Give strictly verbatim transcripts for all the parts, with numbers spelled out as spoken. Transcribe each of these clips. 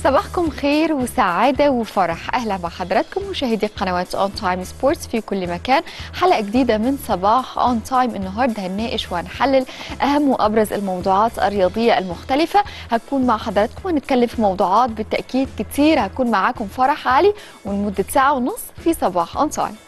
صباحكم خير وسعادة وفرح. أهلا بحضراتكم مشاهدي قنوات اون تايم سبورتس في كل مكان. حلقة جديدة من صباح اون تايم. النهاردة هنناقش وهنحلل أهم وأبرز الموضوعات الرياضية المختلفة. هكون مع حضراتكم ونتكلم في موضوعات بالتأكيد كتير. هكون معاكم فرح علي ولمدة ساعة ونص في صباح اون تايم.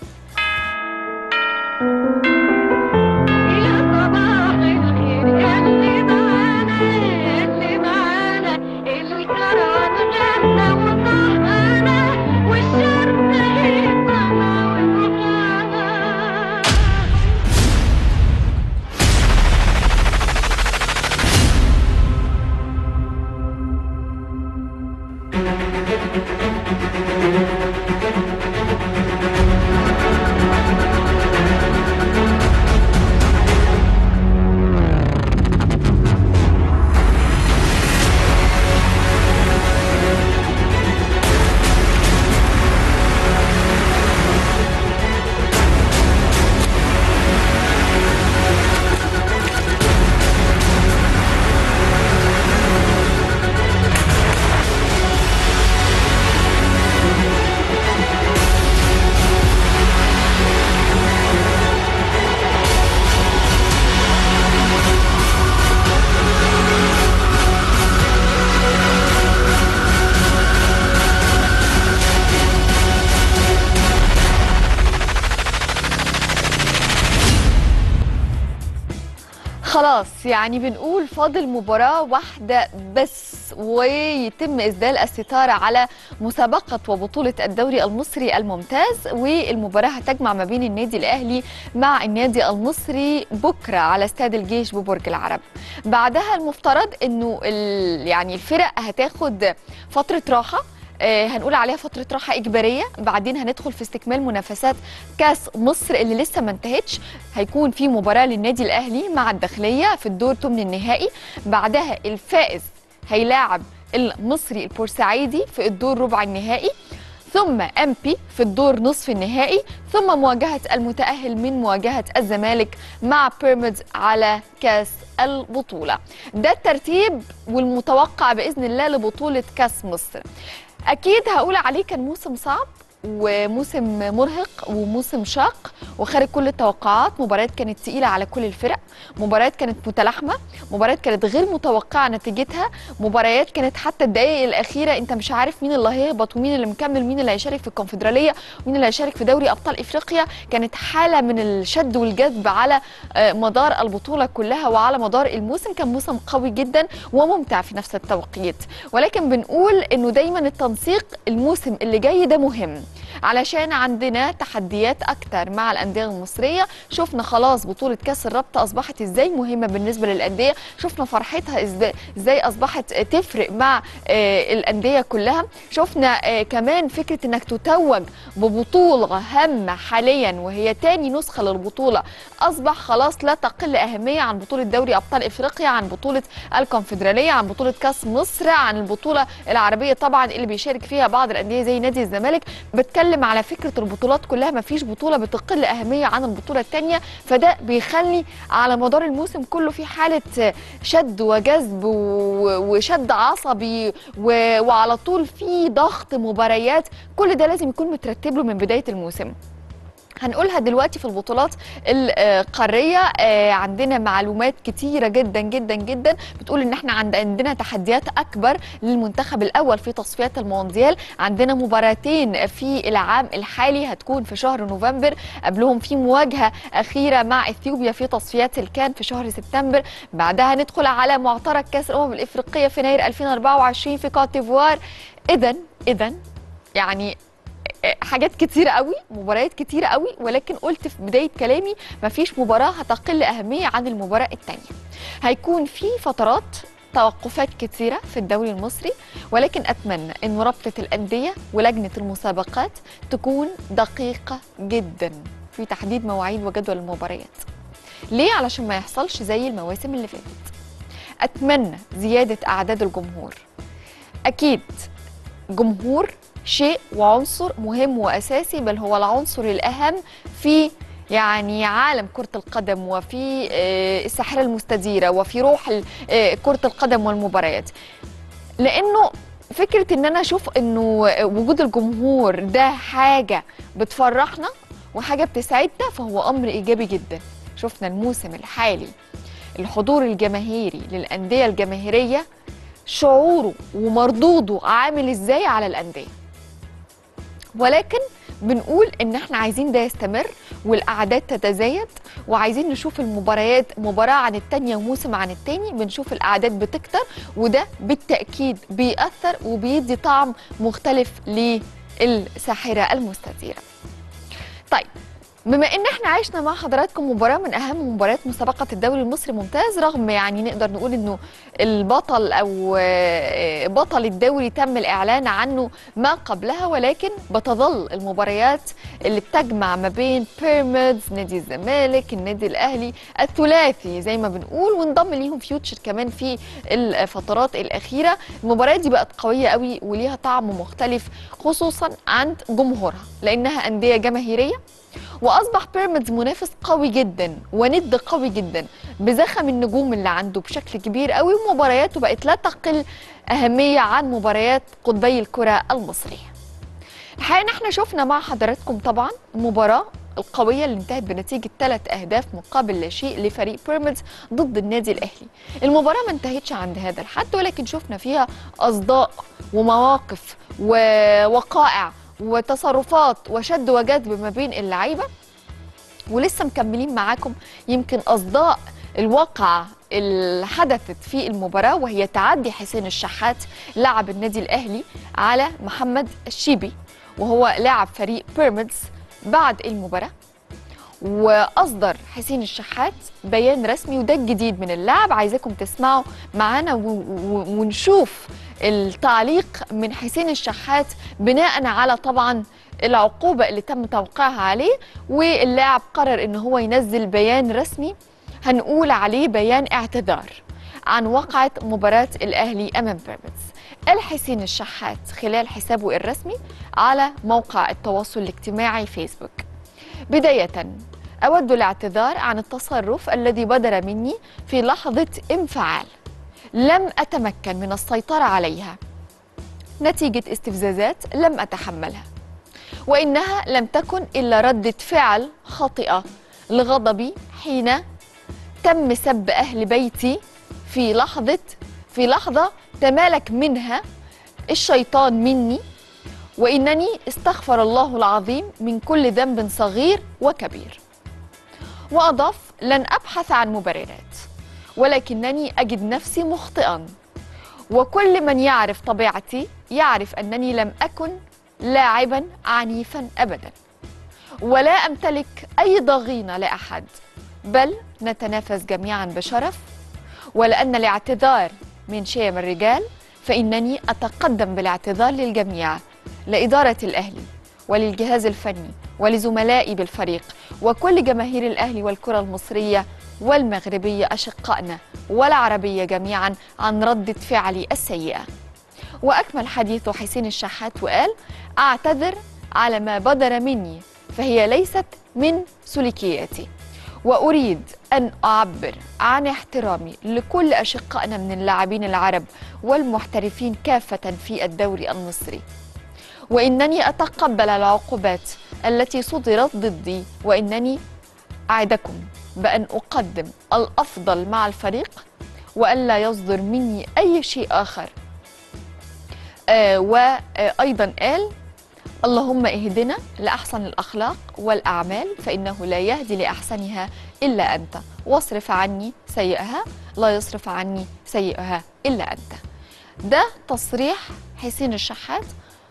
خلاص يعني بنقول فاضل مباراة واحدة بس ويتم إسدال الستارة على مسابقة وبطولة الدوري المصري الممتاز، والمباراة هتجمع ما بين النادي الأهلي مع النادي المصري بكرة على استاد الجيش ببرج العرب. بعدها المفترض إنه يعني الفرق هتاخد فترة راحة، آه هنقول عليها فترة راحة إجبارية. بعدين هندخل في استكمال منافسات كاس مصر اللي لسه ما انتهتش. هيكون في مباراة للنادي الأهلي مع الداخلية في الدور ثمن النهائي. بعدها الفائز هيلاعب المصري البورسعيدي في الدور ربع النهائي، ثم أم بي في الدور نصف النهائي، ثم مواجهة المتأهل من مواجهة الزمالك مع بيراميدز على كاس البطولة. ده الترتيب والمتوقع بإذن الله لبطولة كاس مصر. أكيد هقول عليه كان موسم صعب وموسم مرهق وموسم شاق وخارج كل التوقعات. مباريات كانت تقيلة على كل الفرق، مباريات كانت متلاحمة، مباريات كانت غير متوقعة نتيجتها، مباريات كانت حتى الدقائق الأخيرة أنت مش عارف مين اللي هيهبط ومين اللي مكمل، مين اللي هيشارك في الكونفدرالية ومين اللي هيشارك في دوري أبطال إفريقيا. كانت حالة من الشد والجذب على مدار البطولة كلها وعلى مدار الموسم. كان موسم قوي جدا وممتع في نفس التوقيت، ولكن بنقول إنه دايما التنسيق الموسم اللي جاي ده مهم علشان عندنا تحديات أكتر مع الأندية المصرية. شفنا خلاص بطولة كاس الرابطة أصبحت إزاي مهمة بالنسبة للأندية، شفنا فرحتها إزاي أصبحت تفرق مع الأندية كلها. شفنا كمان فكرة أنك تتوج ببطولة هامة حاليا وهي تاني نسخة للبطولة أصبح خلاص لا تقل أهمية عن بطولة دوري أبطال إفريقيا، عن بطولة الكونفدرالية، عن بطولة كاس مصر، عن البطولة العربية طبعا اللي بيشارك فيها بعض الأندية زي نادي الزمالك. بتكلم على فكرة البطولات كلها، مفيش بطولة بتقل أهمية عن البطولة الثانية، فده بيخلي على مدار الموسم كله في حالة شد وجذب وشد عصبي وعلى طول في ضغط مباريات. كل ده لازم يكون مترتب له من بداية الموسم. هنقولها دلوقتي في البطولات القارية. عندنا معلومات كتيرة جدا جدا جدا بتقول ان احنا عندنا تحديات اكبر للمنتخب الاول في تصفيات المونديال. عندنا مباراتين في العام الحالي هتكون في شهر نوفمبر، قبلهم في مواجهة اخيرة مع اثيوبيا في تصفيات الكان في شهر سبتمبر. بعدها ندخل على معترك كاس الامم الافريقية في يناير ألفين وأربعة وعشرين في كوت ديفوار. اذا اذا يعني حاجات كتيرة قوي، مباريات كتيرة قوي، ولكن قلت في بداية كلامي مفيش مباراة هتقل أهمية عن المباراة التانية. هيكون في فترات توقفات كتيرة في الدوري المصري، ولكن أتمنى أن رابطة الأندية ولجنة المسابقات تكون دقيقة جدا في تحديد مواعيد وجدول المباريات. ليه؟ علشان ما يحصلش زي المواسم اللي فاتت. أتمنى زيادة أعداد الجمهور. أكيد جمهور شيء وعنصر مهم وأساسي، بل هو العنصر الأهم في يعني عالم كرة القدم وفي الساحرة المستديرة وفي روح كرة القدم والمباريات، لأنه فكره ان انا اشوف انه وجود الجمهور ده حاجه بتفرحنا وحاجه بتسعدنا، فهو امر ايجابي جدا. شفنا الموسم الحالي الحضور الجماهيري للانديه الجماهيريه شعوره ومردوده عامل ازاي على الانديه، ولكن بنقول ان احنا عايزين ده يستمر والاعداد تتزايد، وعايزين نشوف المباريات مباراه عن التانيه وموسم عن التاني بنشوف الاعداد بتكتر، وده بالتاكيد بيأثر وبيدي طعم مختلف للساحره المستديره. طيب، بما ان احنا عشنا مع حضراتكم مباراه من اهم مباريات مسابقه الدوري المصري ممتاز، رغم يعني نقدر نقول انه البطل او بطل الدوري تم الاعلان عنه ما قبلها، ولكن بتظل المباريات اللي بتجمع ما بين بيراميدز، نادي الزمالك، النادي الاهلي، الثلاثي زي ما بنقول، وانضم ليهم فيوتشر كمان في الفترات الاخيره. المباريات دي بقت قويه قوي وليها طعم مختلف خصوصا عند جمهورها لانها انديه جماهيريه، واصبح بيراميدز منافس قوي جدا وند قوي جدا بزخم النجوم اللي عنده بشكل كبير قوي، ومبارياته بقت لا تقل اهميه عن مباريات قطبي الكره المصريه. الحقيقه ان احنا شفنا مع حضراتكم طبعا المباراه القويه اللي انتهت بنتيجه ثلاث اهداف مقابل لا شيء لفريق بيراميدز ضد النادي الاهلي. المباراه ما انتهتش عند هذا الحد، ولكن شفنا فيها اصداء ومواقف ووقائع وتصرفات وشد وجذب ما بين اللعيبه، ولسه مكملين معاكم يمكن اصداء الواقعه اللي حدثت في المباراه، وهي تعدي حسين الشحات لاعب النادي الاهلي على محمد الشيبي وهو لاعب فريق بيراميدز بعد المباراه. واصدر حسين الشحات بيان رسمي، وده الجديد من اللاعب، عايزاكم تسمعوا معانا ونشوف التعليق من حسين الشحات بناء على طبعا العقوبة اللي تم توقيعها عليه. واللاعب قرر ان هو ينزل بيان رسمي هنقول عليه بيان اعتذار عن وقعة مباراة الاهلي امام بيراميدز. قال حسين الشحات خلال حسابه الرسمي على موقع التواصل الاجتماعي فيسبوك: بداية أود الاعتذار عن التصرف الذي بدر مني في لحظة انفعال لم أتمكن من السيطرة عليها نتيجة استفزازات لم أتحملها، وإنها لم تكن إلا ردة فعل خاطئة لغضبي حين تم سب أهل بيتي في لحظة في لحظة تمالك منها الشيطان مني، وإنني استغفر الله العظيم من كل ذنب صغير وكبير. وأضاف: لن أبحث عن مبررات، ولكنني أجد نفسي مخطئا، وكل من يعرف طبيعتي يعرف أنني لم أكن لاعبا عنيفا أبدا، ولا أمتلك أي ضغينة لأحد، بل نتنافس جميعا بشرف، ولأن الاعتذار من شيم الرجال فإنني أتقدم بالاعتذار للجميع، لإدارة الأهلي وللجهاز الفني ولزملائي بالفريق وكل جماهير الأهلي والكرة المصرية والمغربية أشقائنا والعربية جميعا عن ردة فعلي السيئة. وأكمل حديثه حسين الشحات وقال: أعتذر على ما بدر مني، فهي ليست من سلوكياتي، وأريد أن أعبر عن احترامي لكل أشقائنا من اللاعبين العرب والمحترفين كافة في الدوري المصري، وإنني أتقبل العقوبات التي صدرت ضدي، وإنني أعدكم بأن أقدم الأفضل مع الفريق وألا يصدر مني أي شيء آخر. آه وأيضا قال: اللهم اهدنا لأحسن الأخلاق والأعمال فإنه لا يهدي لأحسنها إلا أنت، واصرف عني سيئها لا يصرف عني سيئها إلا أنت. ده تصريح حسين الشحات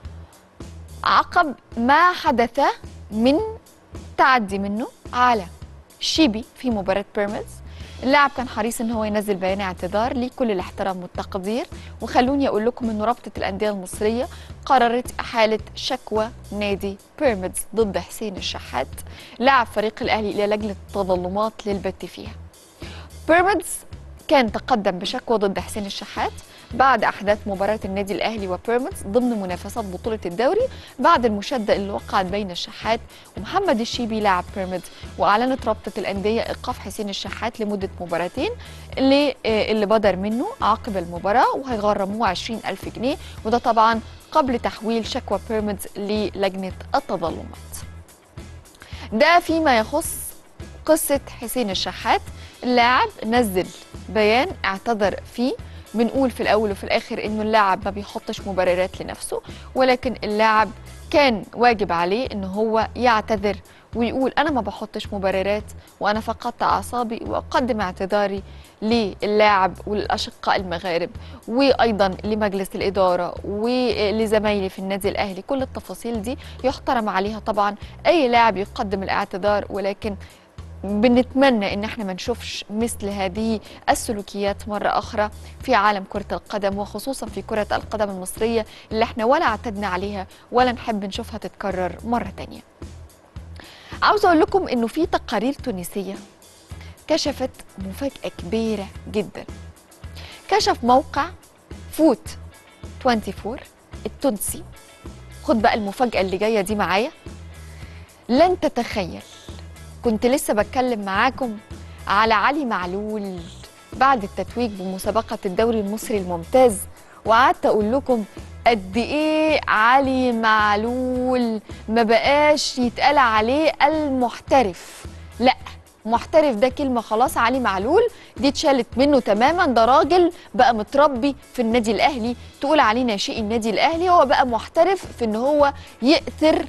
عقب ما حدث من تعدي منه على شيبي في مباراة بيراميدز. اللاعب كان حريص ان هو ينزل بيان اعتذار ليه كل الاحترام والتقدير. وخلوني اقول لكم ان رابطة الأندية المصرية قررت احالة شكوى نادي بيراميدز ضد حسين الشحات لاعب فريق الاهلي الى لجنة التظلمات للبت فيها. بيراميدز كان تقدم بشكوى ضد حسين الشحات بعد أحداث مباراة النادي الأهلي وبيراميدز ضمن منافسات بطولة الدوري بعد المشادة اللي وقعت بين الشحات ومحمد الشيبي لاعب بيراميدز. وأعلنت رابطة الأندية إيقاف حسين الشحات لمدة مباراتين اللي اللي بدر منه عقب المباراة، وهيغرموه عشرين ألف جنيه، وده طبعا قبل تحويل شكوى بيراميدز للجنة التظلمات. ده فيما يخص قصة حسين الشحات. اللاعب نزل بيان اعتذر فيه، بنقول في الأول وفي الآخر إنه اللاعب ما بيحطش مبررات لنفسه، ولكن اللاعب كان واجب عليه إنه هو يعتذر ويقول أنا ما بحطش مبررات وأنا فقدت أعصابي، وأقدم اعتذاري للاعب وللأشقاء المغارب وأيضا لمجلس الإدارة ولزمايلي في النادي الأهلي. كل التفاصيل دي يحترم عليها طبعا أي لاعب يقدم الاعتذار، ولكن بنتمنى ان احنا ما نشوفش مثل هذه السلوكيات مرة اخرى في عالم كرة القدم، وخصوصا في كرة القدم المصرية اللي احنا ولا اعتدنا عليها ولا نحب نشوفها تتكرر مرة تانية. عاوز اقول لكم انه في تقارير تونسية كشفت مفاجأة كبيرة جدا. كشف موقع فوت أربعة وعشرين التونسي، خد بقى المفاجأة اللي جاية دي معايا، لن تتخيل. كنت لسه بتكلم معاكم على علي معلول بعد التتويج بمسابقة الدوري المصري الممتاز، وقعدت أقول لكم قد إيه علي معلول ما بقاش يتقال عليه المحترف. لأ، محترف ده كلمة خلاص، علي معلول دي اتشالت منه تماما. ده راجل بقى متربي في النادي الأهلي، تقول عليه ناشئ النادي الأهلي. هو بقى محترف في إن هو يأثر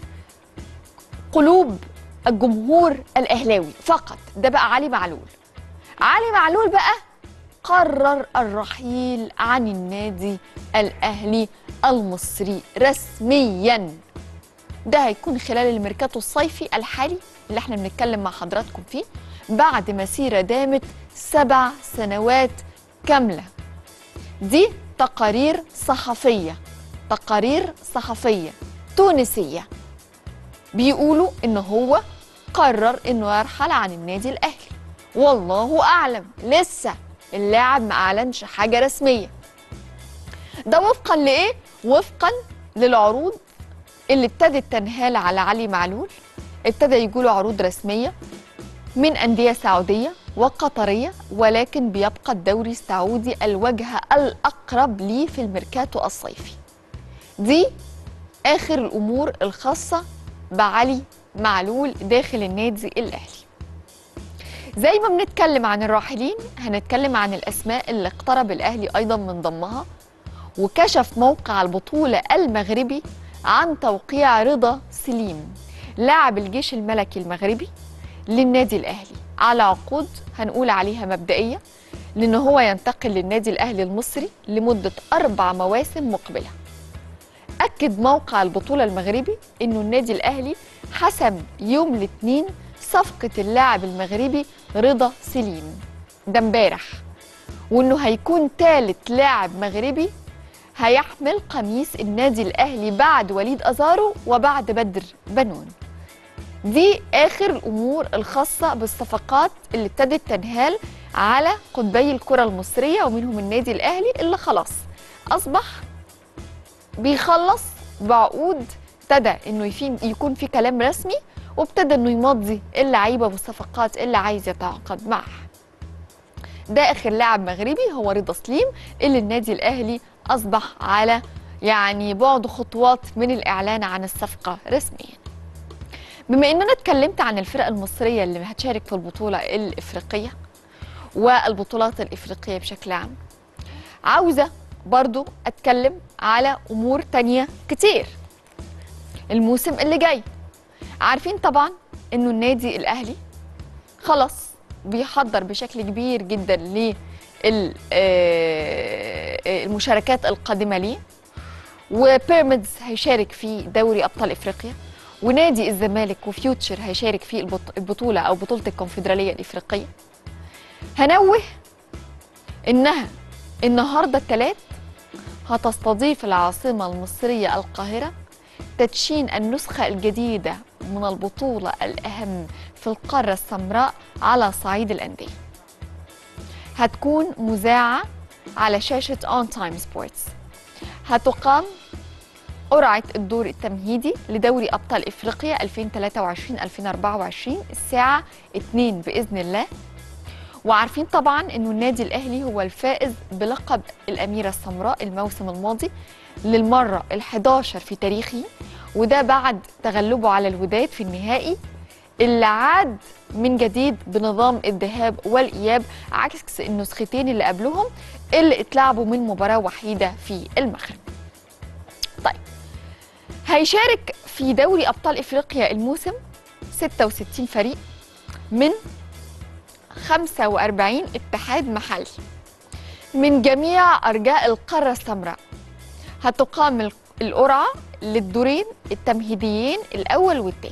قلوب الجمهور الأهلاوي فقط. ده بقى علي معلول. علي معلول بقى قرر الرحيل عن النادي الأهلي المصري رسميا. ده هيكون خلال الميركاتو الصيفي الحالي اللي احنا بنتكلم مع حضراتكم فيه، بعد مسيرة دامت سبع سنوات كاملة. دي تقارير صحفية، تقارير صحفية تونسية بيقولوا إن هو قرر إنه يرحل عن النادي الأهلي. والله أعلم، لسه اللاعب ما أعلنش حاجة رسمية. ده وفقا لإيه؟ وفقا للعروض اللي ابتدت تنهال على علي معلول. ابتدى يجوله عروض رسمية من أندية سعودية وقطرية، ولكن بيبقى الدوري السعودي الوجهة الأقرب ليه في الميركاتو الصيفي. دي آخر الأمور الخاصة بعلي معلول داخل النادي الأهلي. زي ما بنتكلم عن الراحلين هنتكلم عن الأسماء اللي اقترب الأهلي أيضا من ضمها. وكشف موقع البطولة المغربي عن توقيع رضا سليم لاعب الجيش الملكي المغربي للنادي الأهلي على عقود هنقول عليها مبدئية، لأنه هو ينتقل للنادي الأهلي المصري لمدة أربع مواسم مقبلة. أكد موقع البطولة المغربي إنه النادي الأهلي حسم يوم الاثنين صفقة اللاعب المغربي رضا سليم ده امبارح، وإنه هيكون ثالث لاعب مغربي هيحمل قميص النادي الأهلي بعد وليد أزارو وبعد بدر بنون. دي آخر الأمور الخاصة بالصفقات اللي ابتدت تنهال على قطبي الكرة المصرية، ومنهم النادي الأهلي اللي خلاص أصبح بيخلص بعقود، ابتدى انه يكون في كلام رسمي، وابتدى انه يمضي اللعيبه والصفقات اللي عايز يتعاقد معها. ده اخر لاعب مغربي هو رضا سليم اللي النادي الاهلي اصبح على يعني بعد خطوات من الاعلان عن الصفقه رسميا. بما اننا اتكلمت عن الفرق المصريه اللي هتشارك في البطوله الافريقيه والبطولات الافريقيه بشكل عام، عاوزه برضو اتكلم على امور تانية كتير. الموسم اللي جاي عارفين طبعا انه النادي الاهلي خلاص بيحضر بشكل كبير جدا للمشاركات القادمه ليه، وبيراميدز هيشارك في دوري ابطال افريقيا، ونادي الزمالك وفيوتشر هيشارك في البطوله او بطوله الكونفدراليه الافريقيه. هنوه انها النهارده الثلاث هتستضيف العاصمة المصرية القاهرة تدشين النسخة الجديدة من البطولة الأهم في القارة السمراء على صعيد الأندية. هتكون مذاعة على شاشة اون تايم سبورتس. هتقام قرعة الدور التمهيدي لدوري أبطال إفريقيا ألفين وثلاثة وعشرين ألفين وأربعة وعشرين الساعة اتنين بإذن الله. وعارفين طبعا أنه النادي الأهلي هو الفائز بلقب الأميرة السمراء الموسم الماضي للمرة الحداشر في تاريخه، وده بعد تغلبه على الوداد في النهائي اللي عاد من جديد بنظام الذهاب والإياب، عكس النسختين اللي قبلهم اللي اتلعبوا من مباراة وحيدة في المغرب. طيب، هيشارك في دوري أبطال إفريقيا الموسم ستة وستين فريق من خمسة وأربعين اتحاد محلي من جميع أرجاء القارة السمراء. هتقام القرعة للدورين التمهيديين الأول والثاني.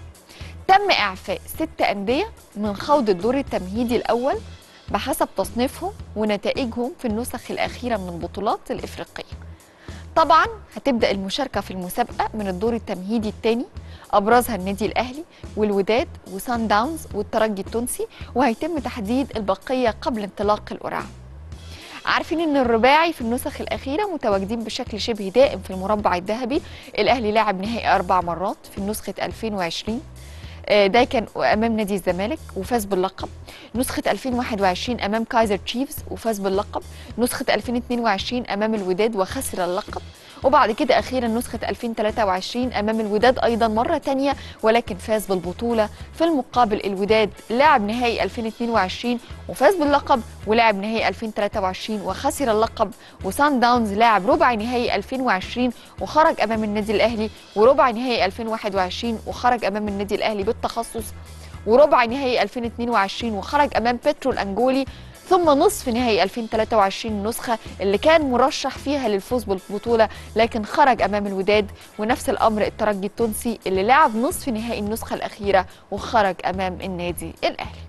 تم إعفاء ست أندية من خوض الدور التمهيدي الأول بحسب تصنيفهم ونتائجهم في النسخ الأخيرة من البطولات الإفريقية. طبعا هتبدأ المشاركة في المسابقة من الدور التمهيدي الثاني، أبرزها النادي الأهلي والوداد وسان داونز والترجي التونسي، وهيتم تحديد البقية قبل انطلاق القرعة. عارفين ان الرباعي في النسخ الأخيرة متواجدين بشكل شبه دائم في المربع الذهبي. الأهلي لعب نهائي أربع مرات في نسخة ألفين وعشرين، ده كان أمام نادي الزمالك وفاز باللقب. نسخة ألفين وواحد وعشرين أمام كايزر تشيفز وفاز باللقب. نسخة ألفين واثنين وعشرين أمام الوداد وخسر اللقب. وبعد كده أخيرا نسخة ألفين وثلاثة وعشرين أمام الوداد أيضا مرة تانية ولكن فاز بالبطولة. في المقابل الوداد لعب نهائي ألفين واثنين وعشرين وفاز باللقب، ولعب نهائي ألفين وثلاثة وعشرين وخسر اللقب. وسان داونز لعب ربع نهائي ألفين وعشرين وخرج أمام النادي الأهلي، وربع نهائي ألفين وواحد وعشرين وخرج أمام النادي الأهلي بالتخصص، وربع نهائي ألفين واثنين وعشرين وخرج أمام بيترو الأنجولي، ثم نصف نهائي ألفين وثلاثة وعشرين النسخة اللي كان مرشح فيها للفوز بالبطولة لكن خرج أمام الوداد. ونفس الأمر الترجي التونسي اللي لعب نصف نهائي النسخة الأخيرة وخرج أمام النادي الأهلي.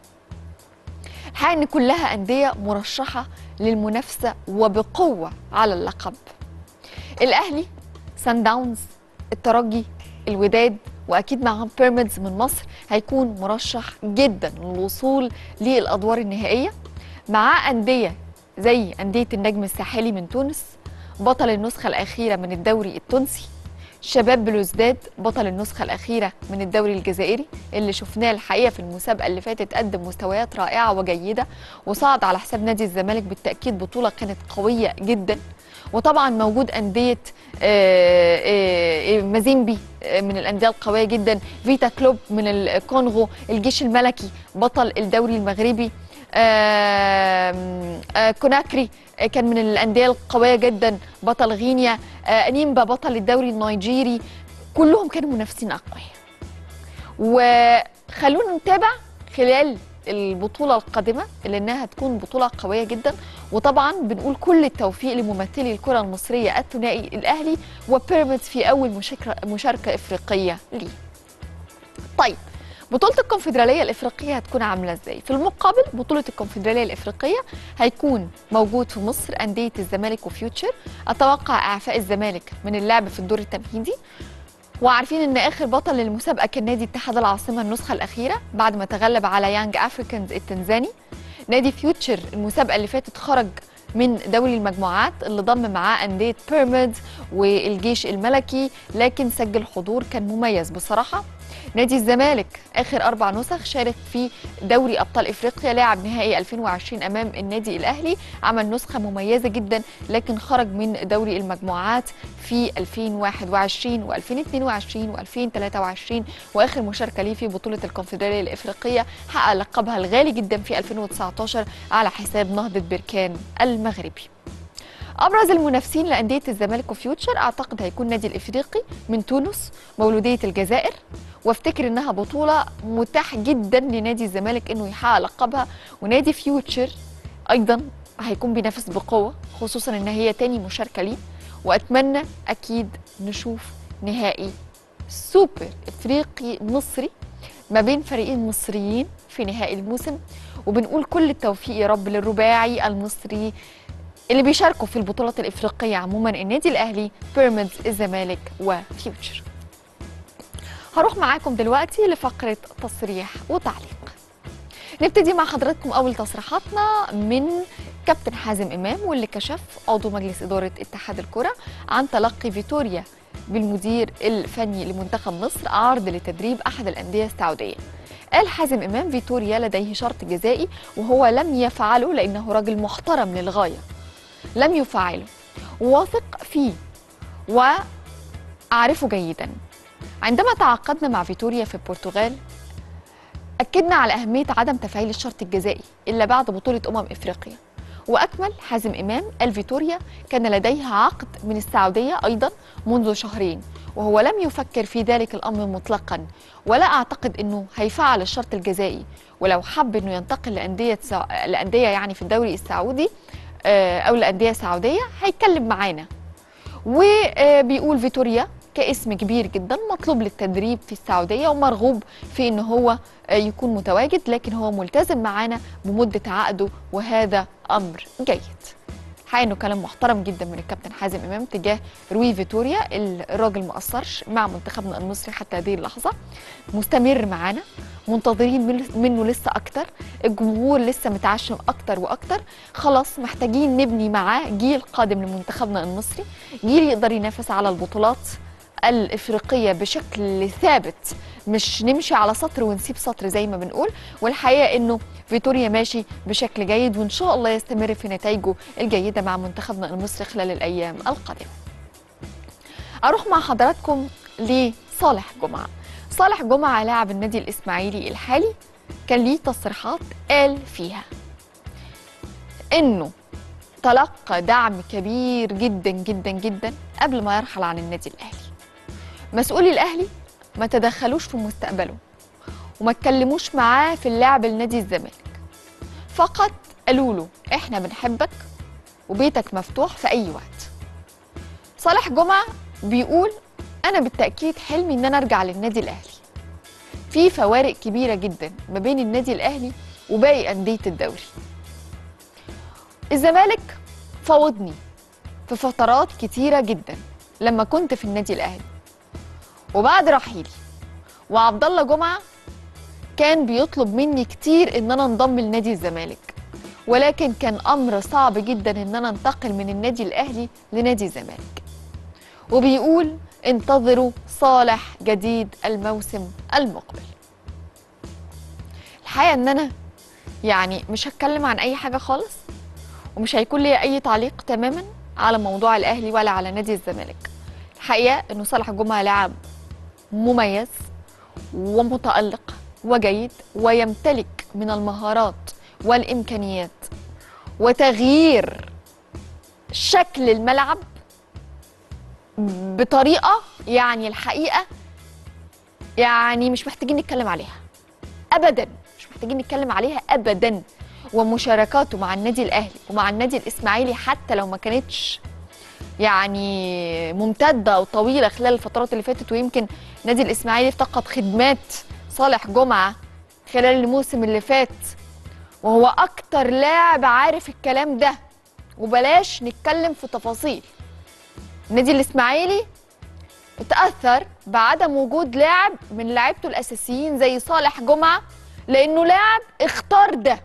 الحقيقة إن كلها أندية مرشحة للمنافسة وبقوة على اللقب. الأهلي، سان داونز، الترجي، الوداد، واكيد معهم بيراميدز من مصر هيكون مرشح جدا للوصول للادوار النهائيه، مع انديه زي انديه النجم الساحلي من تونس بطل النسخه الاخيره من الدوري التونسي، شباب بلوزداد بطل النسخه الاخيره من الدوري الجزائري اللي شفناه الحقيقه في المسابقه اللي فاتت قدم مستويات رائعه وجيده وصعد على حساب نادي الزمالك بالتاكيد بطوله كانت قويه جدا. وطبعا موجود أندية مازيمبي من الأندية القوية جدا، فيتا كلوب من الكونغو، الجيش الملكي بطل الدوري المغربي، كوناكري كان من الأندية القوية جدا بطل غينيا، نيمبا بطل الدوري النيجيري، كلهم كانوا منافسين أقوياء. وخلونا نتابع خلال البطولة القادمة اللي انها هتكون بطولة قوية جدا. وطبعا بنقول كل التوفيق لممثلي الكرة المصرية الثنائي الاهلي وبيراميدز في اول مشاركة افريقية ليه. طيب، بطولة الكونفدرالية الافريقية هتكون عاملة ازاي؟ في المقابل بطولة الكونفدرالية الافريقية هيكون موجود في مصر أندية الزمالك وفيوتشر. اتوقع اعفاء الزمالك من اللعب في الدور التمهيدي، وعارفين ان اخر بطل للمسابقه كان نادي اتحاد العاصمه النسخه الاخيره بعد ما تغلب على يانج افريكانز التنزاني. نادي فيوتشر المسابقه اللي فاتت خرج من دوري المجموعات اللي ضم معاه انديه بيراميدز والجيش الملكي لكن سجل حضور كان مميز بصراحه. نادي الزمالك اخر اربع نسخ شارك في دوري ابطال افريقيا، لعب نهائي ألفين وعشرين امام النادي الاهلي، عمل نسخه مميزه جدا لكن خرج من دوري المجموعات في ألفين وواحد وعشرين وألفين واثنين وعشرين وألفين وثلاثة وعشرين، واخر مشاركه ليه في بطوله الكونفدراليه الافريقيه حقق لقبها الغالي جدا في ألفين وتسعة عشر على حساب نهضه بركان المغربي. ابرز المنافسين لانديه الزمالك وفيوتشر اعتقد هيكون نادي الافريقي من تونس مولوديه الجزائر، وافتكر انها بطوله متاح جدا لنادي الزمالك انه يحقق لقبها، ونادي فيوتشر ايضا هيكون بينافس بقوه خصوصا ان هي تاني مشاركه ليه. واتمنى اكيد نشوف نهائي سوبر افريقي مصري ما بين فريقين مصريين في نهائي الموسم، وبنقول كل التوفيق يا رب للرباعي المصري اللي بيشاركوا في البطولات الافريقيه عموما، النادي الاهلي، بيراميدز، الزمالك وفيوتشر. هروح معاكم دلوقتي لفقره تصريح وتعليق. نبتدي مع حضراتكم أول تصريحاتنا من كابتن حازم إمام، واللي كشف عضو مجلس إدارة اتحاد الكرة عن تلقي فيتوريا بالمدير الفني لمنتخب مصر عرض لتدريب أحد الأندية السعودية. قال حازم إمام فيتوريا لديه شرط جزائي وهو لم يفعله لأنه راجل محترم للغاية، لم يفعله، واثق فيه وأعرفه جيدا. عندما تعاقدنا مع فيتوريا في البرتغال أكدنا على أهمية عدم تفعيل الشرط الجزائي إلا بعد بطولة أمم إفريقيا. وأكمل حازم إمام قال فيتوريا كان لديها عقد من السعودية أيضا منذ شهرين، وهو لم يفكر في ذلك الأمر مطلقا، ولا أعتقد أنه هيفعل الشرط الجزائي. ولو حب أنه ينتقل لأندية سع... لأندية يعني في الدوري السعودي أو لأندية سعودية هيتكلم معانا. وبيقول فيتوريا كاسم كبير جدا مطلوب للتدريب في السعودية ومرغوب في أنه هو يكون متواجد، لكن هو ملتزم معانا بمدة عقده وهذا أمر جيد. حقيقة أنه كلام محترم جدا من الكابتن حازم إمام تجاه روي فيتوريا. الراجل ما قصرش مع منتخبنا المصري حتى هذه اللحظة، مستمر معانا، منتظرين منه لسه أكتر، الجمهور لسه متعشم أكتر وأكتر. خلاص محتاجين نبني معاه جيل قادم لمنتخبنا المصري، جيل يقدر ينافس على البطولات الإفريقية بشكل ثابت، مش نمشي على سطر ونسيب سطر زي ما بنقول. والحقيقة إنه فيتوريا ماشي بشكل جيد، وإن شاء الله يستمر في نتائجه الجيدة مع منتخبنا المصري خلال الأيام القادمة. أروح مع حضراتكم لصالح جمعة. صالح جمعة لاعب النادي الإسماعيلي الحالي كان ليه تصريحات قال فيها إنه تلقى دعم كبير جدا جدا جدا قبل ما يرحل عن النادي الأهلي. مسؤولي الأهلي ما تدخلوش في مستقبله وما اتكلموش معاه في اللعب لنادي الزمالك، فقط قالوا له احنا بنحبك وبيتك مفتوح في أي وقت. صالح جمعة بيقول أنا بالتأكيد حلمي إن أنا أرجع للنادي الأهلي. في فوارق كبيرة جدا ما بين النادي الأهلي وباقي أندية الدوري. الزمالك فوضني في فترات كتيرة جدا لما كنت في النادي الأهلي وبعد رحيلي، وعبد الله جمعة كان بيطلب مني كتير ان انا انضم لنادي الزمالك، ولكن كان امر صعب جدا ان انا انتقل من النادي الاهلي لنادي الزمالك. وبيقول انتظروا صالح جديد الموسم المقبل. الحقيقة ان انا يعني مش هتكلم عن اي حاجة خالص، ومش هيكون لي اي تعليق تماما على موضوع الاهلي ولا على نادي الزمالك. الحقيقة انه صالح جمعة لاعب مميز ومتألق وجيد، ويمتلك من المهارات والإمكانيات وتغيير شكل الملعب بطريقة يعني الحقيقة يعني مش محتاجين نتكلم عليها أبدا، مش محتاجين نتكلم عليها أبدا. ومشاركاته مع النادي الأهلي ومع النادي الإسماعيلي حتى لو ما كانتش يعني ممتدة أو طويلة خلال الفترات اللي فاتت، ويمكن نادي الإسماعيلي افتقد خدمات صالح جمعة خلال الموسم اللي فات، وهو أكتر لاعب عارف الكلام ده، وبلاش نتكلم في تفاصيل. النادي الإسماعيلي اتأثر بعدم وجود لاعب من لاعبته الأساسيين زي صالح جمعة، لأنه لاعب اختار ده،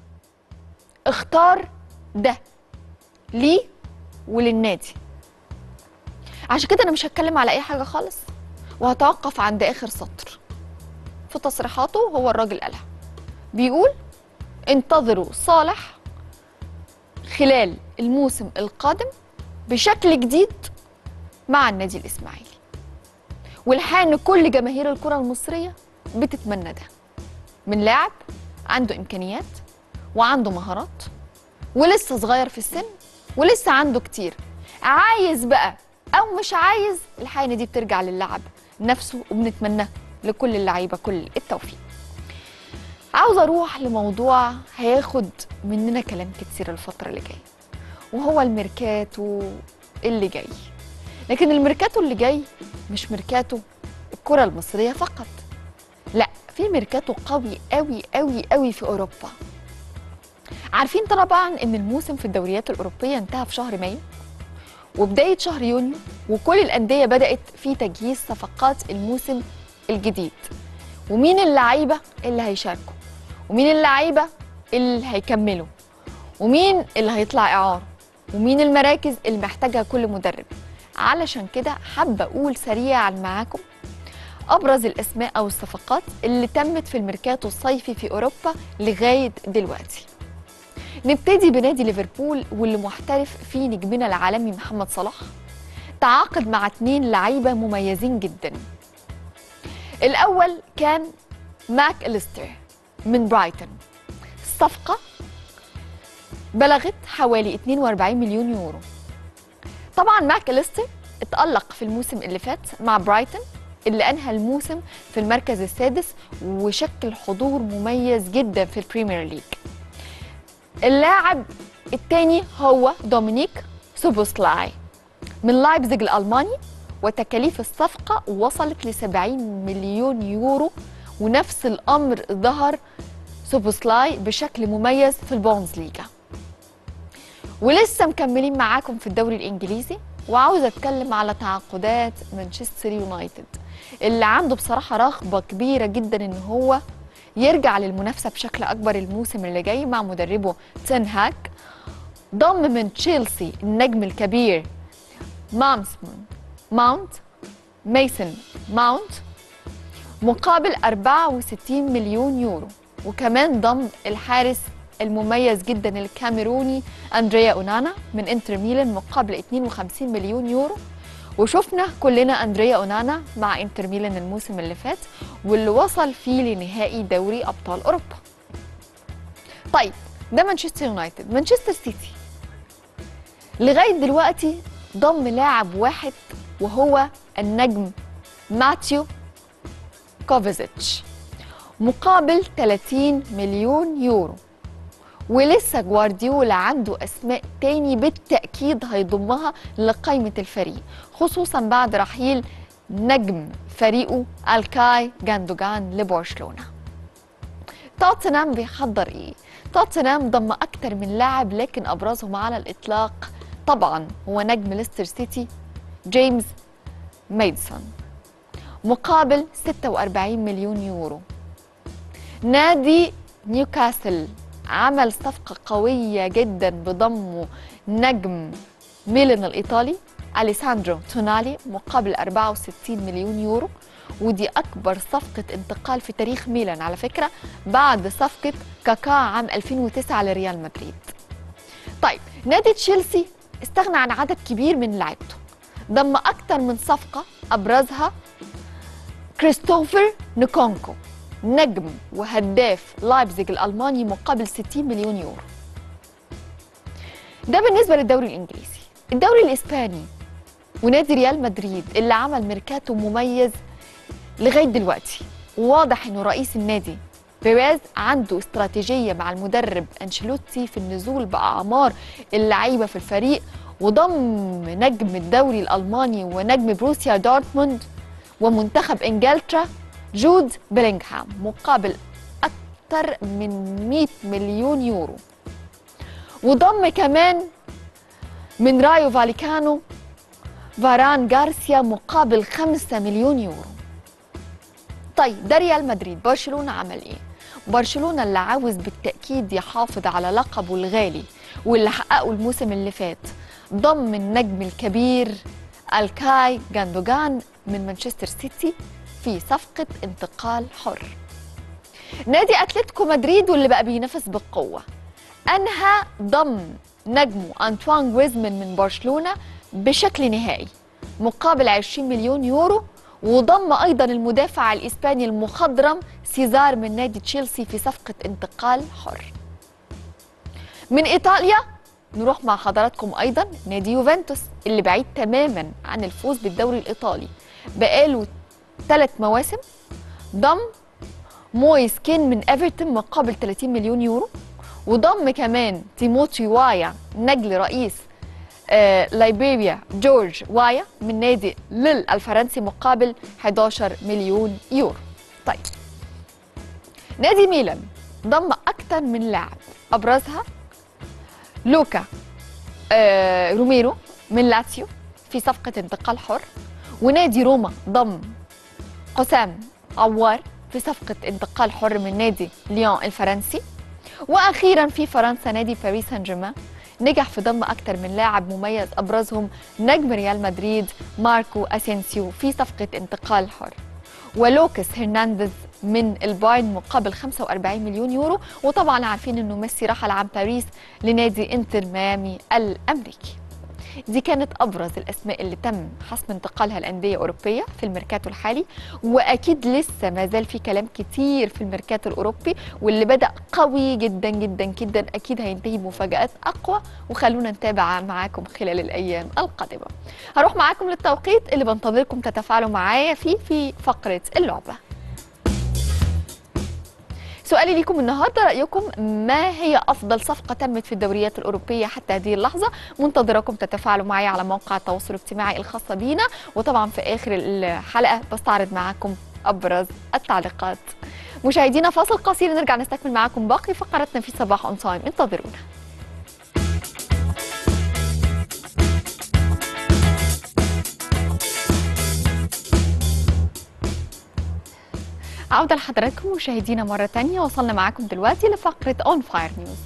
اختار ده ليه وللنادي. عشان كده أنا مش هتكلم على أي حاجة خالص، وهتوقف عند آخر سطر في تصريحاته. هو الراجل قالها، بيقول انتظروا صالح خلال الموسم القادم بشكل جديد مع النادي الإسماعيلي. والحقيقة إن كل جماهير الكرة المصرية بتتمنى ده من لاعب عنده إمكانيات وعنده مهارات ولسه صغير في السن ولسه عنده كتير. عايز بقى أو مش عايز، الحقيقة إن دي بترجع للاعب نفسه، وبنتمنى لكل اللعيبة كل التوفيق. عاوز أروح لموضوع هياخد مننا كلام كتير الفترة اللي جاية، وهو الميركاتو اللي جاي. لكن الميركاتو اللي جاي مش ميركاتو الكرة المصرية فقط، لا، في ميركاتو قوي قوي قوي قوي في أوروبا. عارفين طبعا إن الموسم في الدوريات الأوروبية انتهى في شهر مايو وبداية شهر يونيو، وكل الأندية بدأت في تجهيز صفقات الموسم الجديد ومين اللعيبة اللي هيشاركوا ومين اللعيبه اللي هيكملوا، ومين اللي هيطلع اعاره، ومين المراكز اللي محتاجها كل مدرب. علشان كده حابه اقول سريعا معاكم ابرز الاسماء او الصفقات اللي تمت في الميركاتو الصيفي في اوروبا لغايه دلوقتي. نبتدي بنادي ليفربول واللي محترف فيه نجمنا العالمي محمد صلاح، تعاقد مع اتنين لعيبه مميزين جدا. الاول كان ماك أليستر من برايتون، الصفقه بلغت حوالي اتنين واربعين مليون يورو. طبعا ماك أليستر اتألق في الموسم اللي فات مع برايتون اللي انهى الموسم في المركز السادس وشكل حضور مميز جدا في البريمير ليج. اللاعب الثاني هو دومينيك سوبوسلاي من لايبزيج الألماني، وتكاليف الصفقة وصلت ل سبعين مليون يورو، ونفس الأمر ظهر سوبوسلاي بشكل مميز في البوندسليغا. ولسه مكملين معاكم في الدوري الإنجليزي، وعاوزة أتكلم على تعاقدات مانشستر يونايتد اللي عنده بصراحة رغبة كبيرة جدا إن هو يرجع للمنافسة بشكل أكبر الموسم اللي جاي مع مدربه تين هاك. ضم من تشيلسي النجم الكبير مامسون ماونت ميسون ماونت مقابل أربعة وستين مليون يورو، وكمان ضم الحارس المميز جدا الكاميروني أندريا أونانا من انتر ميلان مقابل اتنين وخمسين مليون يورو. وشفنا كلنا أندريا أونانا مع انتر ميلان الموسم اللي فات واللي وصل فيه لنهائي دوري أبطال أوروبا. طيب ده مانشستر يونايتد. مانشستر سيتي لغاية دلوقتي ضم لاعب واحد وهو النجم ماتيو كوفازيتش مقابل ثلاثين مليون يورو، ولسه جوارديولا عنده أسماء تاني بالتأكيد هيضمها لقائمة الفريق، خصوصا بعد رحيل نجم فريقه الكاي جاندوجان لبرشلونة. توتنهام بيحضر ايه؟ توتنهام ضم أكتر من لاعب، لكن أبرزهم على الإطلاق طبعا هو نجم ليستر سيتي جيمس ميدسون مقابل ستة واربعين مليون يورو. نادي نيوكاسل عمل صفقة قوية جدا بضمه نجم ميلان الإيطالي أليساندرو تونالي مقابل أربعة وستين مليون يورو، ودي أكبر صفقة انتقال في تاريخ ميلان على فكرة بعد صفقة كاكا عام ألفين وتسعة لريال مدريد. طيب نادي تشيلسي استغنى عن عدد كبير من لاعيبته، ضم أكتر من صفقة أبرزها كريستوفر نكونكو نجم وهداف لايبزيج الألماني مقابل ستين مليون يورو. ده بالنسبة للدوري الإنجليزي. الدوري الإسباني ونادي ريال مدريد اللي عمل ميركاتو مميز لغاية دلوقتي، وواضح إنه رئيس النادي بيريز عنده استراتيجية مع المدرب أنشيلوتي في النزول بأعمار اللعيبة في الفريق، وضم نجم الدوري الألماني ونجم بروسيا دورتموند ومنتخب إنجلترا جود بيلينغهام مقابل أكثر من مئة مليون يورو، وضم كمان من رايو فاليكانو فاران غارسيا مقابل خمسة مليون يورو. طيب ده ريال مدريد. برشلونة عمل ايه؟ برشلونة اللي عاوز بالتأكيد يحافظ على لقبه الغالي واللي حققه الموسم اللي فات، ضم النجم الكبير الكاي جاندوجان من مانشستر سيتي في صفقة انتقال حر. نادي أتلتيكو مدريد واللي بقى بينافس بقوة أنهى ضم نجمه أنطوان جريزمان من برشلونة بشكل نهائي مقابل عشرين مليون يورو، وضم أيضا المدافع الإسباني المخضرم سيزار من نادي تشيلسي في صفقة انتقال حر. من إيطاليا نروح مع حضراتكم أيضا نادي يوفنتوس اللي بعيد تماما عن الفوز بالدوري الإيطالي بقاله ثلاث مواسم، ضم مويس كين من ايفرتون مقابل ثلاثين مليون يورو، وضم كمان تيموتي وايا نجل رئيس آه لايبيريا جورج وايا من نادي ليل الفرنسي مقابل احد عشر مليون يورو. طيب نادي ميلان ضم أكثر من لاعب أبرزها لوكا آه روميرو من لاتسيو في صفقة انتقال حر، ونادي روما ضم حسام عوار في صفقة انتقال حر من نادي ليون الفرنسي. وأخيرا في فرنسا نادي باريس سان جيرمان نجح في ضم أكثر من لاعب مميز أبرزهم نجم ريال مدريد ماركو أسينسيو في صفقة انتقال حر، ولوكاس هرنانديز من البايرن مقابل خمسة وأربعين مليون يورو. وطبعا عارفين انه ميسي رحل عن باريس لنادي انتر ميامي الامريكي. دي كانت ابرز الاسماء اللي تم حسم انتقالها لانديه اوروبيه في الميركاتو الحالي، واكيد لسه ما زال في كلام كتير في الميركاتو الاوروبي واللي بدا قوي جدا جدا جدا، اكيد هينتهي بمفاجات اقوى، وخلونا نتابع معاكم خلال الايام القادمه. هروح معاكم للتوقيت اللي بنتظركم تتفاعلوا معايا فيه في فقره اللعبه. سؤالي ليكم النهارده، رايكم ما هي افضل صفقه تمت في الدوريات الاوروبيه حتى هذه اللحظه؟ منتظراكم تتفاعلوا معي على مواقع التواصل الاجتماعي الخاصه بينا، وطبعا في اخر الحلقه بستعرض معاكم ابرز التعليقات. مشاهدينا فاصل قصير، نرجع نستكمل معاكم باقي فقراتنا في صباح اون تايم، انتظرونا. عودة لحضراتكم مشاهدينا مرة تانية، وصلنا معاكم دلوقتي لفقرة اون فاير نيوز.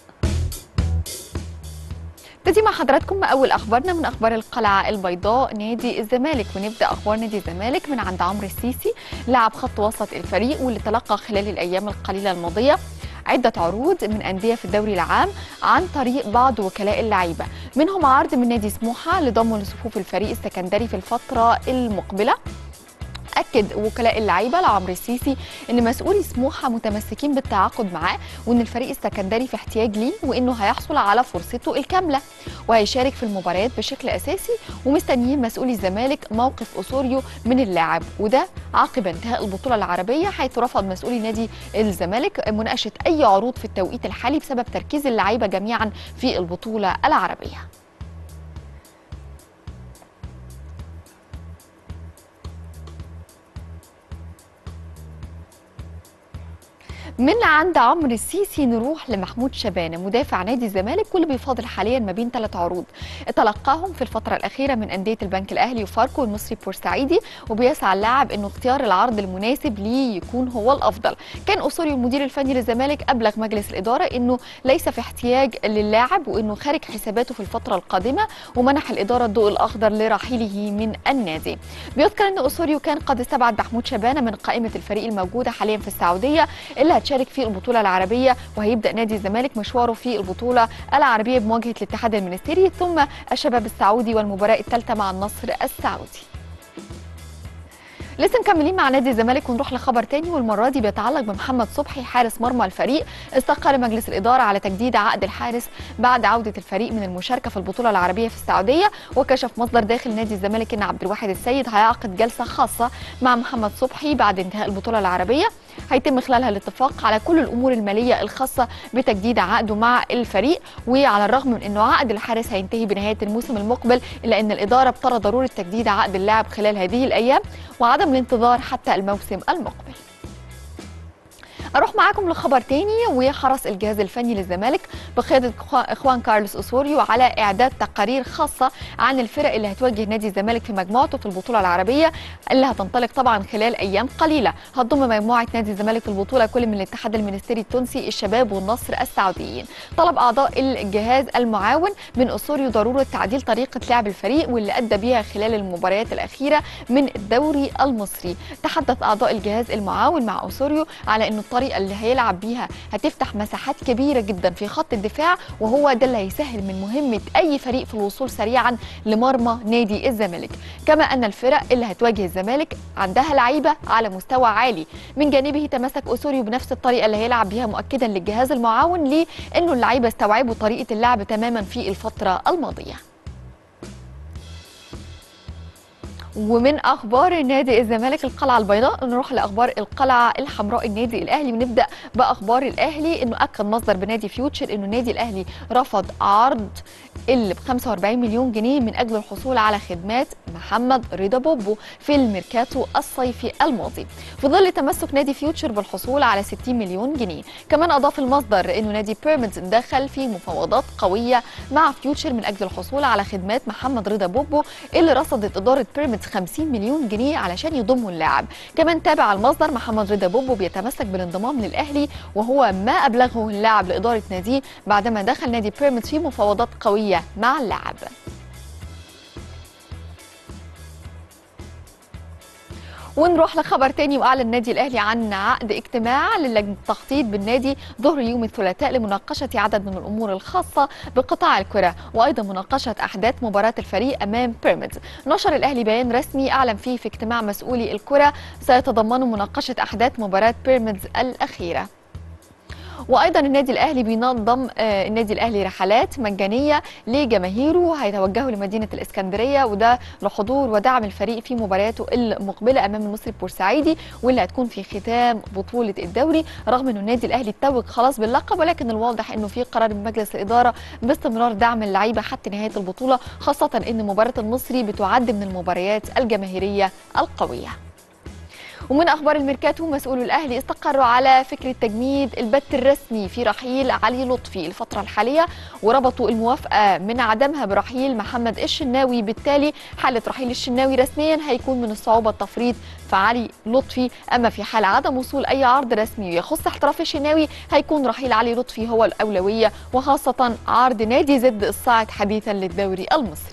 نبتدي مع حضراتكم أول أخبارنا من أخبار القلعة البيضاء نادي الزمالك، ونبدأ أخبار نادي الزمالك من عند عمرو السيسي لاعب خط وسط الفريق، واللي تلقى خلال الأيام القليلة الماضية عدة عروض من أندية في الدوري العام عن طريق بعض وكلاء اللعيبة، منهم عرض من نادي سموحة لضمه لصفوف الفريق السكندري في الفترة المقبلة. أكد وكلاء اللعيبة لعمرو السيسي أن مسؤولي سموحة متمسكين بالتعاقد معاه، وأن الفريق السكندري في احتياج ليه، وأنه هيحصل على فرصته الكاملة وهيشارك في المباريات بشكل أساسي، ومستنيين مسؤولي الزمالك موقف أوسوريو من اللاعب، وده عقب انتهاء البطولة العربية، حيث رفض مسؤولي نادي الزمالك مناقشة أي عروض في التوقيت الحالي بسبب تركيز اللعيبة جميعا في البطولة العربية. من عند عمرو السيسي نروح لمحمود شبانه مدافع نادي الزمالك، واللي بيفاضل حاليا ما بين ثلاث عروض تلقاهم في الفتره الاخيره من انديه البنك الاهلي وفاركو والمصري بورسعيدي، وبيسعى اللاعب انه اختيار العرض المناسب ليه يكون هو الافضل. كان أوسوريو المدير الفني للزمالك ابلغ مجلس الاداره انه ليس في احتياج للاعب، وانه خارج حساباته في الفتره القادمه، ومنح الاداره الضوء الاخضر لرحيله من النادي. بيذكر ان أوسوريو كان قد استبعد محمود شبانه من قائمه الفريق الموجوده حاليا في السعوديه اللي شارك في البطولة العربية، وهيبدأ نادي الزمالك مشواره في البطولة العربية بمواجهة الاتحاد المنستيري ثم الشباب السعودي والمباراة الثالثة مع النصر السعودي. لسه مكملين مع نادي الزمالك ونروح لخبر تاني، والمره دي بيتعلق بمحمد صبحي حارس مرمى الفريق. استقر مجلس الاداره على تجديد عقد الحارس بعد عوده الفريق من المشاركه في البطوله العربيه في السعوديه، وكشف مصدر داخل نادي الزمالك ان عبد الواحد السيد هيعقد جلسه خاصه مع محمد صبحي بعد انتهاء البطوله العربيه، هيتم خلالها الاتفاق على كل الامور الماليه الخاصه بتجديد عقده مع الفريق. وعلى الرغم من انه عقد الحارس هينتهي بنهايه الموسم المقبل، الا ان الاداره بترى ضروره تجديد عقد اللاعب خلال هذه الايام وعدم الانتظار حتى الموسم المقبل. اروح معاكم لخبر تاني، وحرص الجهاز الفني للزمالك بقياده اخوان كارلوس أوسوريو على اعداد تقارير خاصه عن الفرق اللي هتواجه نادي الزمالك في مجموعته في البطوله العربيه اللي هتنطلق طبعا خلال ايام قليله. هتضم مجموعه نادي الزمالك في البطوله كل من الاتحاد المنستيري التونسي، الشباب والنصر السعوديين. طلب اعضاء الجهاز المعاون من أوسوريو ضروره تعديل طريقه لعب الفريق واللي ادى بها خلال المباريات الاخيره من الدوري المصري. تحدث اعضاء الجهاز المعاون مع أوسوريو على انه الطريقه اللي هيلعب بيها هتفتح مساحات كبيره جدا في خط الدفاع، وهو ده اللي هيسهل من مهمه اي فريق في الوصول سريعا لمرمى نادي الزمالك. كما ان الفرق اللي هتواجه الزمالك عندها لعيبه على مستوى عالي. من جانبه تمسك أوسوريو بنفس الطريقه اللي هيلعب بيها، مؤكدا للجهاز المعاون ليه انه اللعيبه استوعبوا طريقه اللعب تماما في الفتره الماضيه. ومن اخبار نادي الزمالك القلعه البيضاء نروح لاخبار القلعه الحمراء النادي الاهلي، ونبدا باخبار الاهلي. انه اكد مصدر بنادي فيوتشر انه النادي الاهلي رفض عرض اللي ب خمسة وأربعين مليون جنيه من اجل الحصول على خدمات محمد رضا بوبو في الميركاتو الصيفي الماضي، في ظل تمسك نادي فيوتشر بالحصول على ستين مليون جنيه. كمان اضاف المصدر انه نادي بيراميدز دخل في مفاوضات قويه مع فيوتشر من اجل الحصول على خدمات محمد رضا بوبو اللي رصدت اداره بيراميدز خمسين مليون جنيه علشان يضموا اللاعب. كمان تابع المصدر محمد رضا بوبو بيتمسك بالانضمام للاهلي، وهو ما ابلغه اللاعب لاداره ناديه بعدما دخل نادي بيراميدز في مفاوضات قويه مع اللاعب. ونروح لخبر تاني، واعلن النادي الاهلي عن عقد اجتماع للجنه التخطيط بالنادي ظهر يوم الثلاثاء لمناقشه عدد من الامور الخاصه بقطاع الكره، وايضا مناقشه احداث مباراه الفريق امام بيراميدز. نشر الاهلي بيان رسمي اعلن فيه في اجتماع مسؤولي الكره سيتضمن مناقشه احداث مباراه بيراميدز الاخيره. وايضا النادي الاهلي بينظم آه النادي الاهلي رحلات مجانيه لجماهيره، هيتوجهوا لمدينه الاسكندريه، وده لحضور ودعم الفريق في مبارياته المقبله امام المصري البورسعيدي واللي هتكون في ختام بطوله الدوري. رغم انه النادي الاهلي اتوج خلاص باللقب، ولكن الواضح انه في قرار من مجلس الاداره باستمرار دعم اللعيبه حتى نهايه البطوله، خاصه ان مباراه المصري بتعد من المباريات الجماهيريه القويه. ومن اخبار الميركاتو، مسؤولو الاهلي استقروا على فكره تجميد البت الرسمي في رحيل علي لطفي الفتره الحاليه، وربطوا الموافقه من عدمها برحيل محمد الشناوي. بالتالي حاله رحيل الشناوي رسميا هيكون من الصعوبه التفريط في علي لطفي، اما في حال عدم وصول اي عرض رسمي يخص احتراف الشناوي هيكون رحيل علي لطفي هو الاولويه، وخاصه عرض نادي زد الصاعد حديثا للدوري المصري.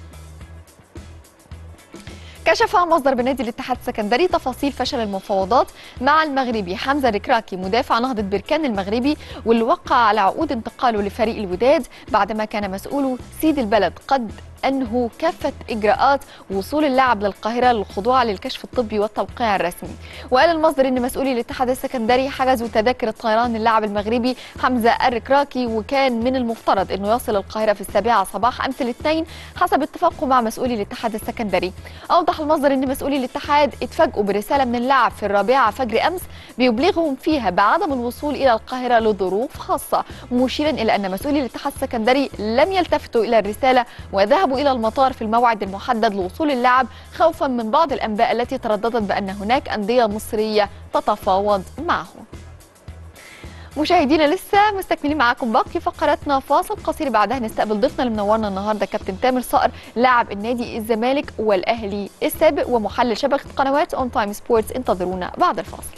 كشف مصدر بنادي الاتحاد السكندري تفاصيل فشل المفاوضات مع المغربي حمزه ركراكي مدافع نهضه بركان المغربي، واللي وقع على عقود انتقاله لفريق الوداد بعدما كان مسؤول سيد البلد قد أنهوا كافة إجراءات وصول اللاعب للقاهرة للخضوع للكشف الطبي والتوقيع الرسمي. وقال المصدر أن مسؤولي الاتحاد السكندري حجزوا تذاكر الطيران للاعب المغربي حمزة الركراكي، وكان من المفترض أنه يصل القاهرة في السابعة صباح أمس الاثنين حسب اتفاقه مع مسؤولي الاتحاد السكندري. أوضح المصدر أن مسؤولي الاتحاد اتفاجئوا برسالة من اللاعب في الرابعة فجر أمس بيبلغهم فيها بعدم الوصول إلى القاهرة لظروف خاصة، مشيرا إلى أن مسؤولي الاتحاد السكندري لم يلتفتوا إلى الرسالة وذهبوا إلى المطار في الموعد المحدد لوصول اللاعب، خوفا من بعض الأنباء التي ترددت بأن هناك أندية مصرية تتفاوض معه. مشاهدينا لسه مستكملين معاكم باقي فقراتنا، فاصل قصير بعدها نستقبل ضيفنا اللي منورنا النهارده كابتن تامر صقر لاعب النادي الزمالك والاهلي السابق ومحلل شبكه قنوات اون تايم سبورتس. انتظرونا بعد الفاصل.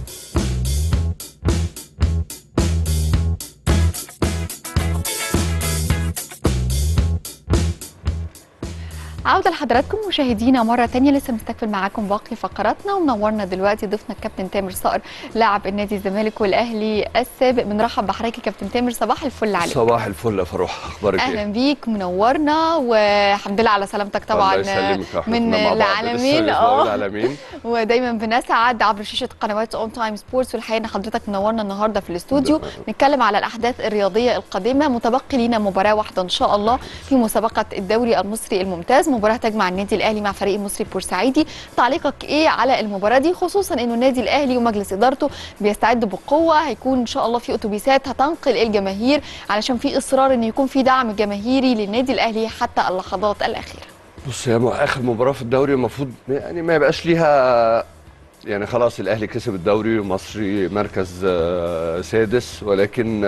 عودة لحضراتكم مشاهدينا مرة تانية، لسه مستكمل معاكم باقي فقراتنا، ومنورنا دلوقتي ضيفنا الكابتن تامر صقر لاعب النادي الزمالك والاهلي السابق. بنرحب بحضرتك يا كابتن تامر، صباح الفل عليك. صباح الفل يا فروح، اخبارك ايه؟ اهلا بيك، منورنا والحمد لله على سلامتك طبعا. الله يسلمك، من العالمين اه العالمين ودايما بنسعد عبر شاشة قنوات اون تايم سبورتس، والحقيقة ان حضرتك منورنا النهارده في الاستوديو نتكلم على الاحداث الرياضية القادمة. متبقي لينا مباراة واحدة ان شاء الله في مسابقة الدوري المصري الممتاز، مباراة تجمع النادي الاهلي مع فريق المصري البورسعيدي. تعليقك ايه على المباراه دي، خصوصا انه النادي الاهلي ومجلس ادارته بيستعدوا بقوه، هيكون ان شاء الله في اتوبيسات هتنقل الجماهير علشان في اصرار ان يكون في دعم جماهيري للنادي الاهلي حتى اللحظات الاخيره؟ بص، هي اخر مباراه في الدوري المفروض يعني ما يبقاش ليها، يعني خلاص الاهلي كسب الدوري ومصري مركز سادس، ولكن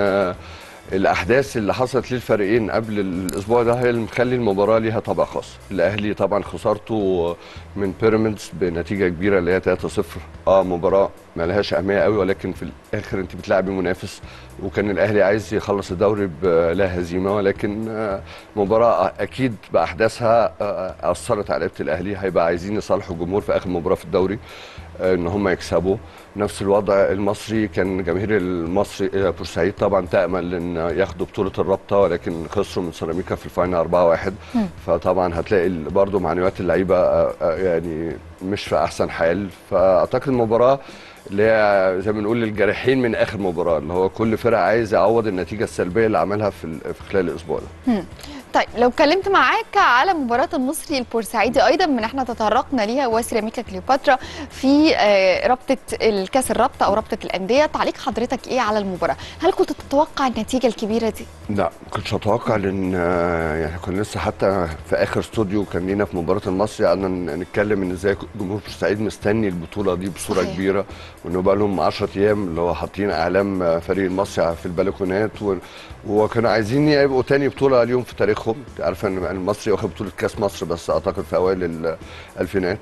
الاحداث اللي حصلت للفريقين قبل الاسبوع ده هي اللي مخلي المباراه ليها طابع خاص. الاهلي طبعا خسارته من بيراميدز بنتيجه كبيره اللي هي ثلاثة صفر، اه مباراه ما لهاش اهميه قوي، ولكن في الاخر انت بتلعبي منافس، وكان الاهلي عايز يخلص الدوري بلا هزيمه، ولكن مباراه اكيد باحداثها اثرت على لعيبه الاهلي، هيبقى عايزين يصالحوا الجمهور في اخر مباراه في الدوري ان هم يكسبوا. نفس الوضع المصري، كان جماهير المصري بورسعيد طبعا تامل ان ياخدوا بطوله الرابطه، ولكن خسروا من سيراميكا في الفاينل أربعة واحد، فطبعا هتلاقي برضو معنويات اللعيبه يعني مش في احسن حال. فاعتقد المباراه اللي هي زي ما بنقول الجارحين من اخر مباراه، اللي هو كل فرقه عايز يعوض النتيجه السلبيه اللي عملها في خلال الاسبوع ده. طيب لو اتكلمت معاك على مباراه المصري البورسعيدي ايضا من احنا تطرقنا ليها وسيراميكا كليوباترا في رابطه الكاس الرابطه او رابطه الانديه، تعليق حضرتك ايه على المباراه؟ هل كنت تتوقع النتيجه الكبيره دي؟ لا، ما كنتش اتوقع، لان يعني كنا لسه حتى في اخر استوديو كان لينا في مباراه المصري قعدنا نتكلم ان ازاي جمهور بورسعيد مستني البطوله دي بصوره صحيح. كبيره، وانه بقى لهم عشرة ايام اللي هو حاطين اعلام فريق المصري في البلكونات، وكانوا عايزين يبقوا تاني بطوله اليوم في تاريخهم. تاريخهم. عارفه ان المصري واخد بطوله كاس مصر بس اعتقد في اوائل الالفينات.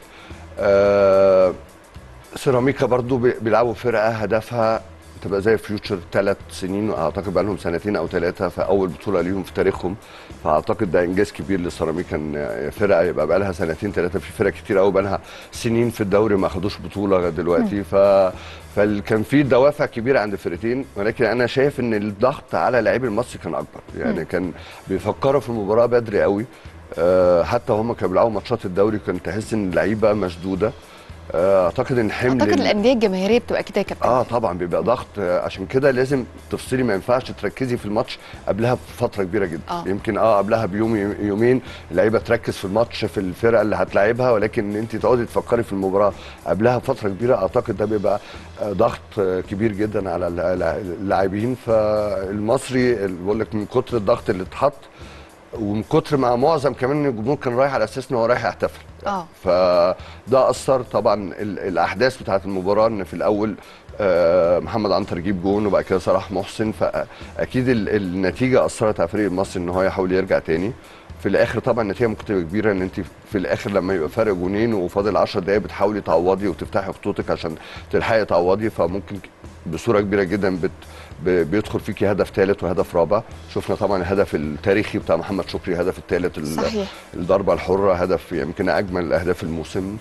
آه سيراميكا برضو بيلعبوا فرقه هدفها تبقى زي فيوتشر ثلاث سنين، اعتقد بقى لهم سنتين او ثلاثه فاول بطوله ليهم في تاريخهم، فاعتقد ده انجاز كبير لسيراميكا ان فرقه يبقى بقى لها سنتين ثلاثه. في فرق كتير قوي بقى لها سنين في الدوري ما اخدوش بطوله لغايه دلوقتي. ف فكان في دوافع كبيره عند الفرقتين، ولكن انا شايف ان الضغط على اللاعبين المصري كان اكبر، يعني كان بيفكروا في المباراه بدري قوي. أه حتى هم كانوا بيلعبوا ماتشات الدوري كان تحس ان اللعيبه مشدوده. اعتقد ان حمل اعتقد الانديه الجماهيريه بتبقى كده يا كابتن. اه طبعا بيبقى ضغط، عشان كده لازم تفصلي، ما ينفعش تركزي في الماتش قبلها بفتره كبيره جدا. آه. يمكن اه قبلها بيوم يومين اللعيبه تركز في الماتش في الفرقه اللي هتلاعبها، ولكن ان انت تقعدي تفكري في المباراه قبلها بفتره كبيره اعتقد ده بيبقى ضغط كبير جدا على اللاعبين. فالمصري بقول لك من كتر الضغط اللي اتحط ومن كتر ما معظم كمان الجمهور كان رايح على اساس ان هو رايح يحتفل. اه فده اثر طبعا الاحداث بتاعه المباراه، ان في الاول محمد عنتر يجيب جون وبعد كده صلاح محسن، فاكيد النتيجه اثرت على فريق المصري ان هو يحاول يرجع تاني. في الاخر طبعا النتيجه ممكن تبقى كبيره، ان انت في الاخر لما يبقى فرق جونين وفاضل عشر دقائق بتحاولي تعوضي وتفتحي خطوطك عشان تلحقي تعوضي، فممكن بصوره كبيره جدا بت بيدخل فيكي هدف ثالث وهدف رابع. شفنا طبعا الهدف التاريخي بتاع محمد شكري، الهدف الثالث الضربه الحره، هدف يمكن اجمل اهداف الموسم.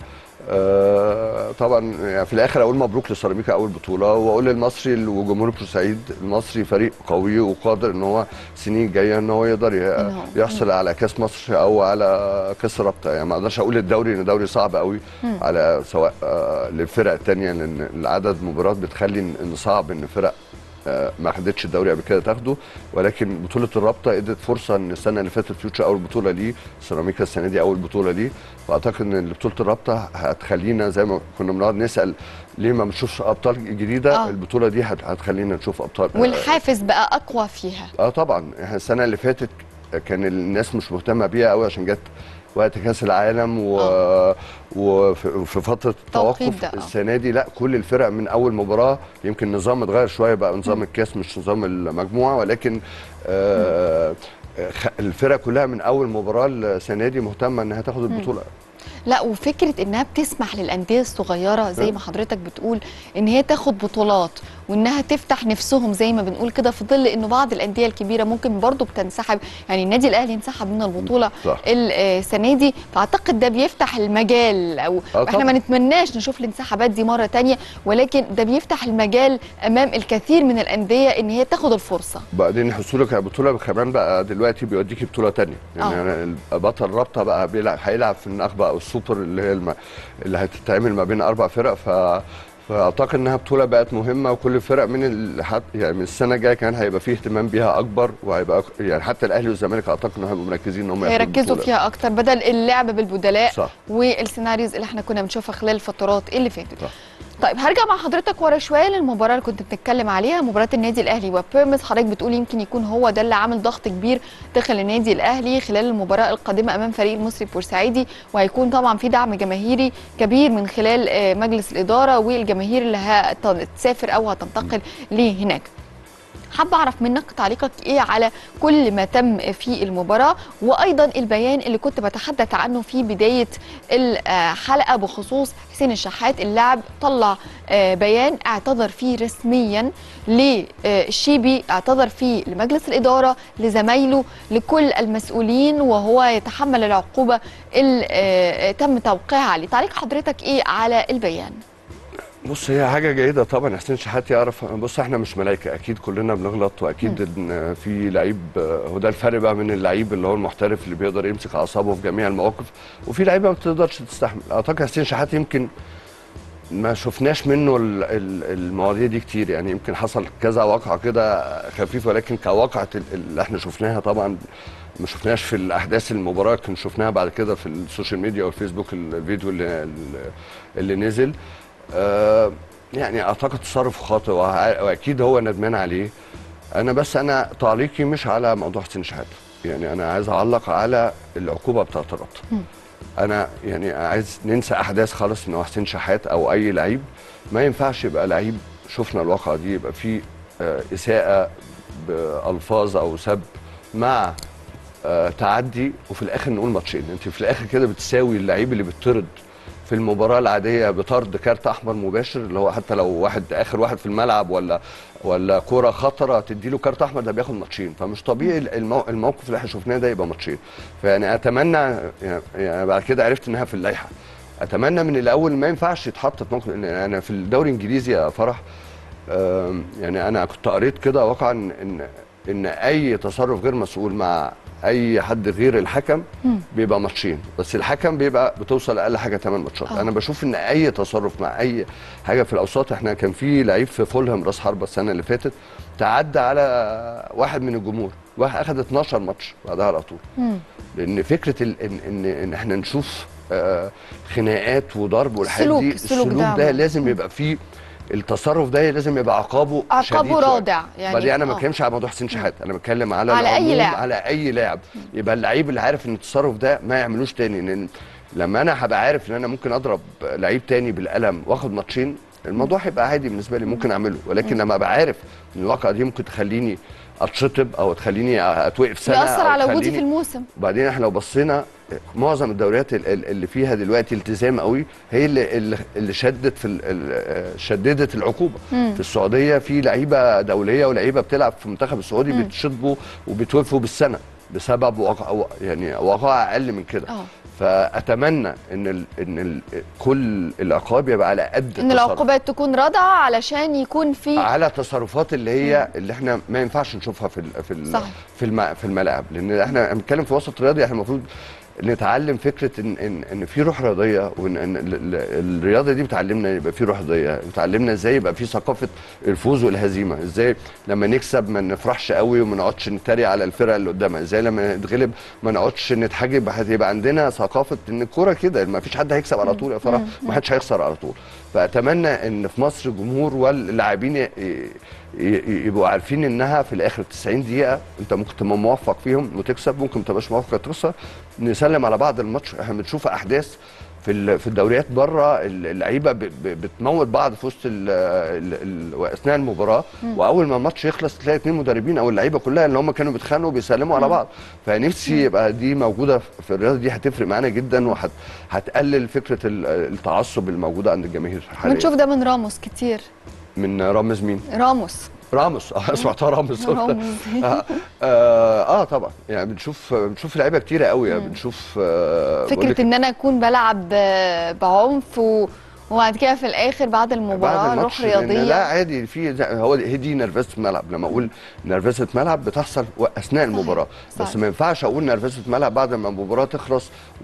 آه طبعا يعني في الاخر اقول مبروك لسيراميكا اول بطوله، واقول للمصري وجمهور بورسعيد المصري فريق قوي وقادر ان هو السنين الجايه ان هو يقدر يحصل على كاس مصر او على كاس رابطه. يعني ما اقدرش اقول الدوري ان الدوري صعب قوي على سواء آه للفرق الثانيه، لان العدد مباريات بتخلي ان صعب ان فرق ما خدتش الدوري قبل كده تاخده، ولكن بطوله الرابطه ادت فرصه ان السنه اللي فاتت فيوتشر اول بطوله ليه، سيراميكا السنه دي اول بطوله ليه، فاعتقد ان بطوله الرابطه هتخلينا زي ما كنا بنقعد نسال ليه ما بنشوفش ابطال جديده. آه. البطوله دي هتخلينا نشوف ابطال، والحافز بقى اقوى فيها. اه طبعا احنا السنه اللي فاتت كان الناس مش مهتمه بيها قوي عشان جت وقت كاس العالم و... آه. وفي فتره التوقف. السنه دي لا، كل الفرق من اول مباراه، يمكن النظام اتغير شويه بقى نظام م. الكاس مش نظام المجموعه، ولكن آه الفرق كلها من اول مباراه السنه دي مهتمه انها تاخد البطوله. لا، وفكره انها بتسمح للانديه الصغيره زي ما حضرتك بتقول ان هي تاخد بطولات وانها تفتح نفسهم زي ما بنقول كده، في ظل انه بعض الانديه الكبيره ممكن برضو بتنسحب. يعني النادي الاهلي انسحب من البطوله السنه دي، فاعتقد ده بيفتح المجال، او احنا ما نتمناش نشوف الانسحابات دي مره ثانيه، ولكن ده بيفتح المجال امام الكثير من الانديه ان هي تاخد الفرصه. بعدين حصولك على بطوله كمان بقى دلوقتي بيوديكي بطوله ثانيه، يعني أوه. بطل رابطه بقى بيلعب هيلعب في النخبه او السوبر اللي هي الم... اللي هتتعمل ما بين اربع فرق. ف فاعتقد انها بطوله بقت مهمه، وكل الفرق من ال... يعني من السنه الجايه كمان هيبقى فيه اهتمام بيها اكبر، وهيبقى يعني حتى الاهلي والزمالك اعتقد انهم هيبقوا مركزين ان هم هيركزوا فيها اكتر بدل اللعب بالبدلاء. صح. والسيناريوز اللي احنا كنا بنشوفها خلال الفترات اللي فاتت. صح. طيب هرجع مع حضرتك ورا شويه للمباراه اللي كنت بتتكلم عليها، مباراه النادي الاهلي وبيراميدز. حضرتك بتقول يمكن يكون هو ده اللي عامل ضغط كبير داخل النادي الاهلي خلال المباراه القادمه امام فريق المصري البورسعيدي، وهيكون طبعا في دعم جماهيري كبير من خلال مجلس الاداره والجماهير اللي هتسافر او هتنتقل لهناك. حابه اعرف منك تعليقك ايه على كل ما تم في المباراه، وايضا البيان اللي كنت بتحدث عنه في بدايه الحلقه بخصوص حسين الشحات. اللاعب طلع بيان اعتذر فيه رسميا للشيبي، اعتذر فيه لمجلس الاداره، لزمايله، لكل المسؤولين، وهو يتحمل العقوبه اللي تم توقيعها عليه. تعليق حضرتك ايه على البيان؟ بص، هي حاجه جيده طبعا حسين شحات يعرف. بص احنا مش ملايكه، اكيد كلنا بنغلط، واكيد ان في لعيب، هو ده الفرق بقى من اللعيب اللي هو المحترف اللي بيقدر يمسك اعصابه في جميع المواقف، وفي لعيبه ما بتقدرش تستحمل. اعتقد حسين شحات يمكن ما شفناش منه المواضيع دي كتير، يعني يمكن حصل كذا واقعه كده خفيف، ولكن كواقعه اللي احنا شفناها طبعا ما شفناش في الاحداث المباراه، كنا شفناها بعد كده في السوشيال ميديا والفيسبوك الفيديو اللي اللي نزل. آه يعني اعتقد تصرف خاطئ واكيد هو ندمان عليه. انا بس انا تعليقي مش على موضوع حسين شحات، يعني انا عايز اعلق على العقوبه بتاعه الرابطه. انا يعني عايز ننسى احداث خالص ان هو حسين شحات او اي لعيب، ما ينفعش يبقى لعيب شفنا الواقعه دي يبقى فيه آه اساءه بالفاظ او سب مع آه تعدي وفي الاخر نقول ماتشين. انت في الاخر كده بتساوي اللعيب اللي بيطرد في المباراه العاديه بطرد كارت احمر مباشر، اللي هو حتى لو واحد اخر واحد في الملعب ولا ولا كوره خطره تدي له كارت احمر، ده بياخد ماتشين. فمش طبيعي المو... الموقف اللي احنا شفناه ده يبقى ماتشين. فيعني اتمنى، يعني بعد كده عرفت انها في اللائحه، اتمنى من الاول ما ينفعش يتحط في موقف. انا في الدوري الانجليزي يا فرح، يعني انا كنت قريت كده واقعا ان ان اي تصرف غير مسؤول مع اي حد غير الحكم بيبقى ماتشين، بس الحكم بيبقى بتوصل اقل حاجه ثمان ماتشات. انا بشوف ان اي تصرف مع اي حاجه في الاوساط، احنا كان في لعيب في فولهام راس حربه السنه اللي فاتت تعدى على واحد من الجمهور، واحد اخذ اتناشر ماتش بعدها على طول. لان فكره ال ان ان, إن احنا نشوف آه خناقات وضرب والحاجات دي، السلوك, السلوك ده, ده لازم يبقى فيه التصرف، ده لازم يبقى عقابه عقابه رادع. يعني بعدين انا ما بتكلمش على موضوع حسين شحاته، انا بتكلم على على اي لاعب، على اي لاعب. يبقى اللعيب اللي عارف ان التصرف ده ما يعملوش تاني. لان لما انا هبقى عارف ان انا ممكن اضرب لعيب تاني بالقلم واخد ماتشين، الموضوع هيبقى عادي بالنسبه لي، ممكن اعمله. ولكن لما ابقى عارف ان الواقعه دي ممكن تخليني اتشطب او تخليني اتوقف سنه، يأثر على وجودي في الموسم. وبعدين احنا لو بصينا معظم الدوريات اللي فيها دلوقتي التزام قوي هي اللي اللي شدت في شددت العقوبه. مم. في السعوديه في لعيبه دوليه ولعيبه بتلعب في المنتخب السعودي بيتشطبوا وبيتوقفوا بالسنه بسبب وقع، يعني وقائع اقل من كده. أوه. فاتمنى ان ال ان ال كل العقاب يبقى على قد ان العقوبات تكون رادعه علشان يكون في على تصرفات اللي هي مم. اللي احنا ما ينفعش نشوفها في ال في ال في, الم في الملاعب. لان احنا بنتكلم في وسط رياضي، احنا المفروض نتعلم فكره ان ان ان في روح رياضيه، وان ان الرياضه دي بتعلمنا يبقى في روح رياضيه، بتعلمنا ازاي يبقى في ثقافه الفوز والهزيمه، ازاي لما نكسب ما نفرحش قوي وما نقعدش نتريق على الفرقه اللي قدامها، ازاي لما نتغلب ما نقعدش نتحجب. هتبقى عندنا ثقافه ان الكوره كده ما فيش حد هيكسب على طول يا فرح، ما حدش هيخسر على طول. فاتمنى ان في مصر الجمهور واللاعبين يبقوا عارفين انها في الاخر تسعين دقيقه انت ممكن تبقى موفق فيهم وتكسب، ممكن ما تبقاش موفق تخسر. نسلم على بعض الماتش. احنا بنشوف احداث في في الدوريات بره، اللعيبه بتموت بعض في وسط اثناء المباراه، واول ما الماتش يخلص تلاقي اثنين مدربين او اللعيبه كلها اللي هم كانوا بيتخانقوا بيسلموا على بعض. فنفسي يبقى دي موجوده في الرياضه دي، هتفرق معانا جدا وهتقلل فكره التعصب الموجوده عند الجماهير حاليا. بنشوف ده من راموس كتير. من راموس مين؟ راموس راموس اه سمعتها راموس آه, آه, اه طبعا. يعني بنشوف بنشوف لعيبه كتيره قوي. يعني بنشوف آه فكره ان انا اكون بلعب بعنف و وبعد كده في الاخر بعد المباراه روح رياضيه. لا عادي، في هو دي نرفزه ملعب. لما اقول نرفزه ملعب بتحصل اثناء المباراه، صحيح. بس ما ينفعش اقول نرفزه ملعب بعد ما المباراه تخلص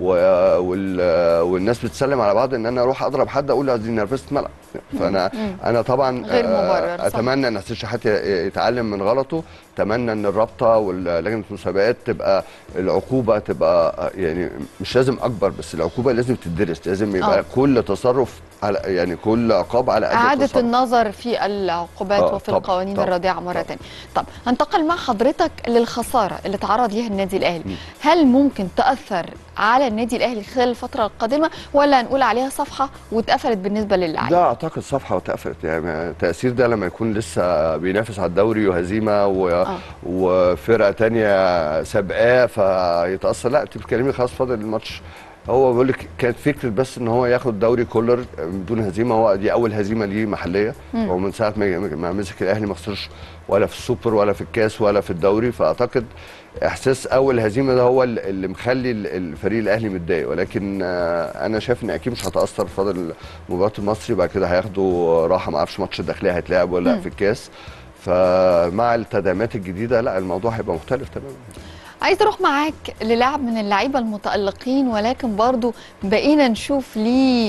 والناس بتسلم على بعض ان انا اروح اضرب حد اقول دي نرفزه ملعب. فانا مم. انا طبعا غير مبرر. اتمنى ان حسين شحاته يتعلم من غلطه، اتمنى ان الرابطه ولجنه المسابقات تبقى العقوبه تبقى يعني مش لازم اكبر، بس العقوبه لازم تدرس، لازم يبقى أوه. كل تصرف على يعني كل عقاب على قد إعادة النظر في العقوبات آه وفي طب القوانين طب الرادعة مرة ثانيه. طب هنتقل مع حضرتك للخسارة اللي تعرض ليها النادي الأهلي، م. هل ممكن تأثر على النادي الأهلي خلال الفترة القادمة ولا هنقول عليها صفحة واتقفلت بالنسبة للاعبين؟ ده أعتقد صفحة واتقفلت. يعني التأثير ده لما يكون لسه بينافس على الدوري وهزيمة و... آه. وفرقة ثانيه سابقاه فيتأثر. لا أنت بتتكلمي خلاص فاضل الماتش. هو بيقول لك كانت فكره بس ان هو ياخد دوري كولر بدون هزيمه، هو دي اول هزيمه ليه محليه. مم. هو من ساعه ما مسك الاهلي ما خسرش ولا في السوبر ولا في الكاس ولا في الدوري، فاعتقد احساس اول هزيمه ده هو اللي مخلي الفريق الاهلي متضايق. ولكن انا شايف ان اكيد مش هتاثر. فاضل مباراه المصري بعد كده هياخدوا راحه، ما اعرفش ماتش الداخليه هيتلعب ولا لا في الكاس. فمع التدعيمات الجديده لا الموضوع هيبقى مختلف تماما. عايز اروح معاك للاعب من اللعيبه المتالقين، ولكن برضو بقينا نشوف ليه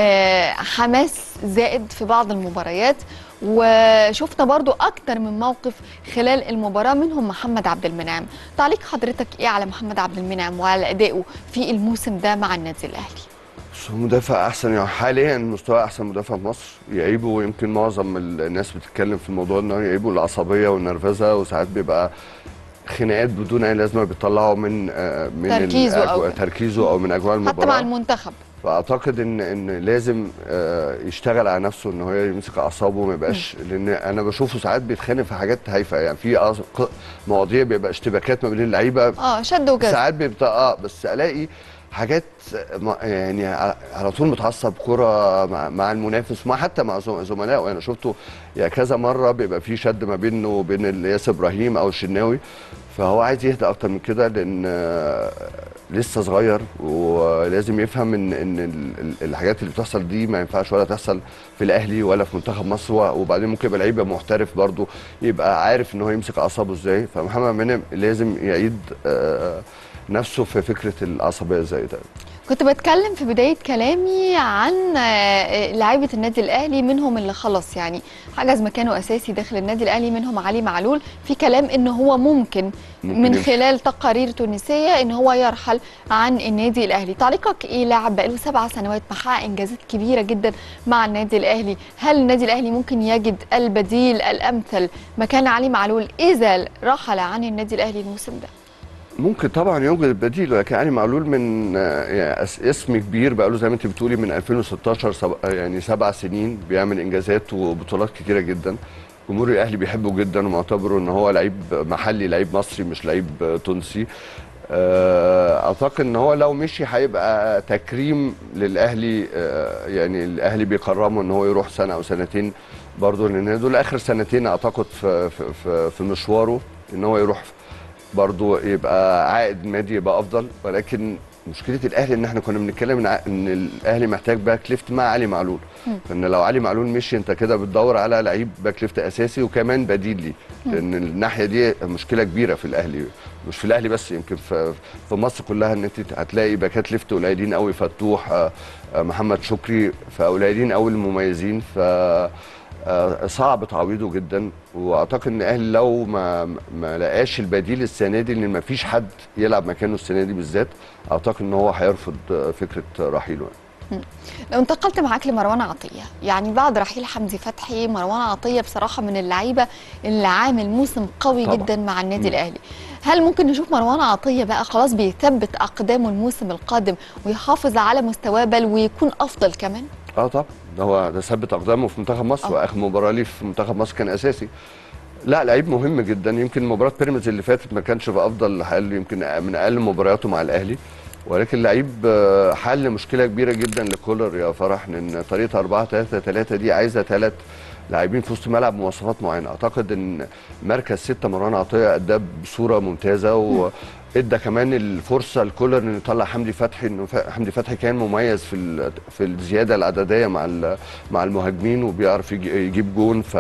حماس زائد في بعض المباريات، وشفنا برضو اكتر من موقف خلال المباراه منهم محمد عبد المنعم. تعليق حضرتك ايه على محمد عبد المنعم وعلى ادائه في الموسم ده مع النادي الاهلي؟ مدافع احسن، يعني حاليا مستوى احسن مدافع في مصر. يعيبه ويمكن معظم الناس بتتكلم في الموضوع انه يعيبه العصبيه والنرفزه، وساعات بيبقى خناقات بدون اي لازمه بيطلعوا من من تركيزه او تركيزه او من اجواء المباراه حتى مع المنتخب. فاعتقد ان ان لازم يشتغل على نفسه، ان هو يمسك اعصابه وما يبقاش، لان انا بشوفه ساعات بيتخانق في حاجات هايفه، يعني في مواضيع بيبقى اشتباكات ما بين اللعيبه اه شد وجذب ساعات بيبقى اه بس الاقي حاجات يعني على طول متعصب كرة مع, مع المنافس، مع حتى مع زملائه. انا شفته يعني كذا مره بيبقى في شد ما بينه وبين ياسر ابراهيم او الشناوي، فهو عايز يهدى اكتر من كده، لان لسه صغير ولازم يفهم ان ان الحاجات اللي بتحصل دي ما ينفعش ولا تحصل في الاهلي ولا في منتخب مصر. وبعدين ممكن يبقى لعيب محترف برضه يبقى عارف ان هو يمسك اعصابه ازاي. فمحمد منعم لازم يعيد نفسه في فكره العصبيه زي ده. كنت بتكلم في بداية كلامي عن لعيبة النادي الأهلي، منهم اللي خلص يعني حجز مكانه أساسي داخل النادي الأهلي، منهم علي معلول. في كلام إن هو ممكن, ممكن من خلال تقارير تونسية إن هو يرحل عن النادي الأهلي. تعليقك إيه؟ لاعب بقاله سبع سنوات محقق إنجازات كبيرة جدا مع النادي الأهلي، هل النادي الأهلي ممكن يجد البديل الأمثل مكان علي معلول إذا رحل عن النادي الأهلي الموسم ده؟ ممكن طبعا يوجد البديل، ولكن علي معلول من يعني اسم كبير بقى له زي ما انت بتقولي من ألفين وستاشر، سب... يعني سبع سنين بيعمل انجازات وبطولات كتيره جدا. جمهور الاهلي بيحبه جدا ومعتبره ان هو لعيب محلي، لعيب مصري مش لعيب تونسي. اعتقد ان هو لو مشي هيبقى تكريم للاهلي، يعني الاهلي بيكرمه ان هو يروح سنه او سنتين برضه، لان دول اخر سنتين اعتقد في في في مشواره، ان هو يروح برضو يبقى عائد مادي يبقى افضل. ولكن مشكله الاهلي ان احنا كنا بنتكلم ان الاهلي محتاج باك ليفت مع علي معلول، فان لو علي معلول مشي انت كده بتدور على لعيب باك ليفت اساسي وكمان بديل ليه، لان الناحيه دي مشكله كبيره في الاهلي، مش في الاهلي بس، يمكن في في مصر كلها، ان انت هتلاقي باكات ليفت قليلين قوي، فتوح، محمد شكري، فقليلين قوي المميزين، ف صعب تعويضه جدا. واعتقد ان الاهلي لو ما ما لقاش البديل السنه دي، لان ما فيش حد يلعب مكانه السنه دي بالذات، اعتقد ان هو هيرفض فكره رحيله. لو انتقلت معاك لمروان عطيه، يعني بعد رحيل حمدي فتحي، مروان عطيه بصراحه من اللعيبه اللي عامل موسم قوي طبعا جدا مع النادي الاهلي، هل ممكن نشوف مروان عطيه بقى خلاص بيثبت اقدامه الموسم القادم ويحافظ على مستواه بل ويكون افضل كمان؟ اه طبعا، ده هو ده ثبت اقدامه في منتخب مصر، واخر مباراه ليه في منتخب مصر كان اساسي. لا لعيب مهم جدا، يمكن مباراه بيراميدز اللي فاتت ما كانش في افضل حال، يمكن من اقل مبارياته مع الاهلي، ولكن لعيب حل مشكله كبيره جدا لكولر يا فرح، لان طريقه أربعة ثلاثة ثلاثة دي عايزه ثلاث لاعبين في وسط الملعب بمواصفات معينه. اعتقد ان مركز ستة مروان عطيه اداه بصوره ممتازه، و ادى كمان الفرصه لكولر انه يطلع حمدي فتحي، انه حمدي فتحي كان مميز في في الزياده العدديه مع مع المهاجمين وبيعرف يجيب جون، ف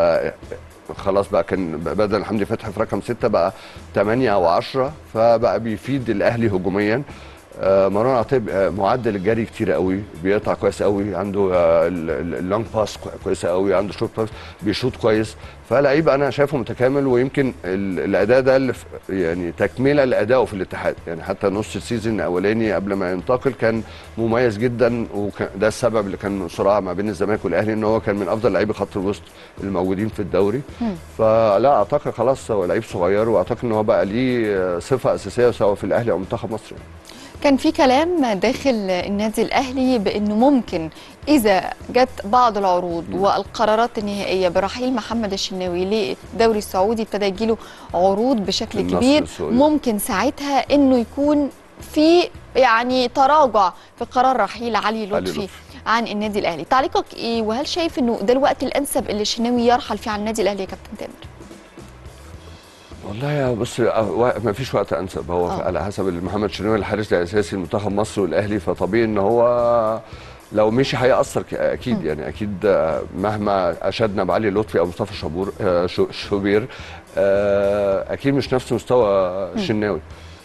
خلاص بقى كان بدل حمدي فتحي في رقم ستة بقى ثمانية او عشرة، فبقى بيفيد الاهلي هجوميا. آه مروان عطيه معدل الجري كتير قوي، بيقطع كويس قوي، عنده آه اللونج باس كويسه قوي، عنده شوت باس، بيشوط كويس، فلعيب انا شايفه متكامل. ويمكن الاداء ده اللي يعني تكمله لادائه في الاتحاد، يعني حتى نص السيزون الاولاني قبل ما ينتقل كان مميز جدا، وده السبب اللي كان صراع ما بين الزمالك والاهلي، ان هو كان من افضل لعيبه خط الوسط الموجودين في الدوري. فلا اعتقد خلاص هو لعيب صغير، واعتقد ان هو بقى ليه صفه اساسيه سواء في الاهلي او منتخب مصر. كان في كلام داخل النادي الأهلي بأنه ممكن إذا جت بعض العروض والقرارات النهائية برحيل محمد الشناوي للدوري السعودي، ابتدى يجيله عروض بشكل كبير، ممكن ساعتها أنه يكون في يعني تراجع في قرار رحيل علي لطفي عن النادي الأهلي. تعليقك إيه؟ وهل شايف أنه ده الوقت الأنسب اللي الشناوي يرحل فيه عن النادي الأهلي يا كابتن تامر؟ والله يا بص، ما فيش وقت انسب، هو أوه. على حسب محمد شناوي الحارس الاساسي لمنتخب مصر والاهلي، فطبيعي ان هو لو مشي هيأثر اكيد. م. يعني اكيد مهما اشدنا بعلي لطفي او مصطفى شابور شوبير اكيد مش نفس مستوى الشناوي.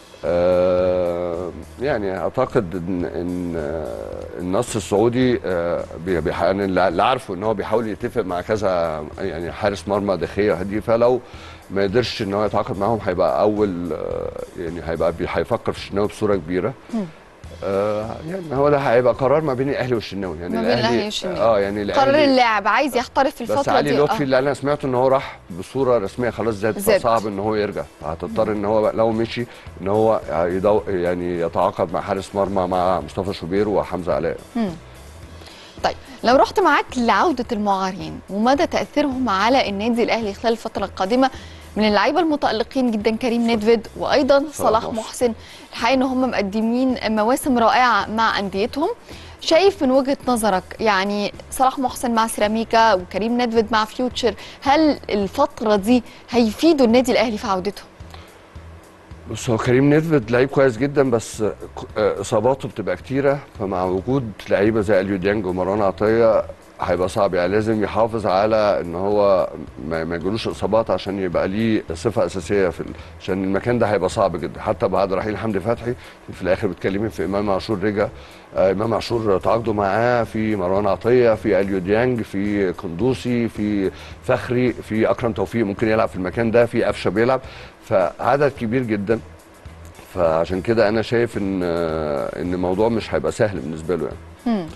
يعني اعتقد ان ان النصر السعودي اللي عارفه ان هو بيحاول يتفق مع كذا يعني حارس مرمى داخليه دي، فلو ما قدرش ان هو يتعاقد معاهم هيبقى اول يعني هيبقى هيفكر في الشناوي بصوره كبيره. آه يعني هو ده هيبقى قرار ما بين الاهلي والشناوي، يعني ما بين الأهلي والشناوي. اه يعني قرار الأهلي- اللاعب عايز يحترف في الفتره بس علي دي. لطفي آه. اللي انا سمعته ان هو راح بصوره رسميه خلاص زاد، زاد. فصعب ان هو يرجع، هتضطر ان هو لو مشي ان هو يدو يعني يتعاقد مع حارس مرمى مع مصطفى شوبير وحمزه علاء. مم. طيب لو رحت معاك لعودة المعارين ومدى تأثيرهم على النادي الأهلي خلال الفترة القادمة، من اللعيبة المتألقين جدا كريم نيدفيد وأيضا صلاح محسن، الحقيقة إن هم مقدمين مواسم رائعة مع أنديتهم. شايف من وجهة نظرك يعني صلاح محسن مع سيراميكا وكريم نيدفيد مع فيوتشر، هل الفترة دي هيفيدوا النادي الأهلي في عودته؟ بص هو كريم نيدفيد لعيب كويس جدا، بس اصاباته بتبقى كتيره، فمع وجود لعيبه زي اليو ديانج ومروان عطيه هيبقى صعب، يعني لازم يحافظ على ان هو ما ما يجيلوش اصابات عشان يبقى ليه صفه اساسيه في ال... عشان المكان ده هيبقى صعب جدا، حتى بعد رحيل حمدي فتحي في الاخر بتكلمي في امام عاشور رجع، آه امام عاشور تعاقدوا معاه في مروان عطيه، في اليو ديانج، في قندوسي، في فخري، في اكرم توفيق ممكن يلعب في المكان ده، في قفشه بيلعب، فعدد كبير جدا. فعشان كده انا شايف ان آه ان الموضوع مش هيبقى سهل بالنسبه له يعني. مم.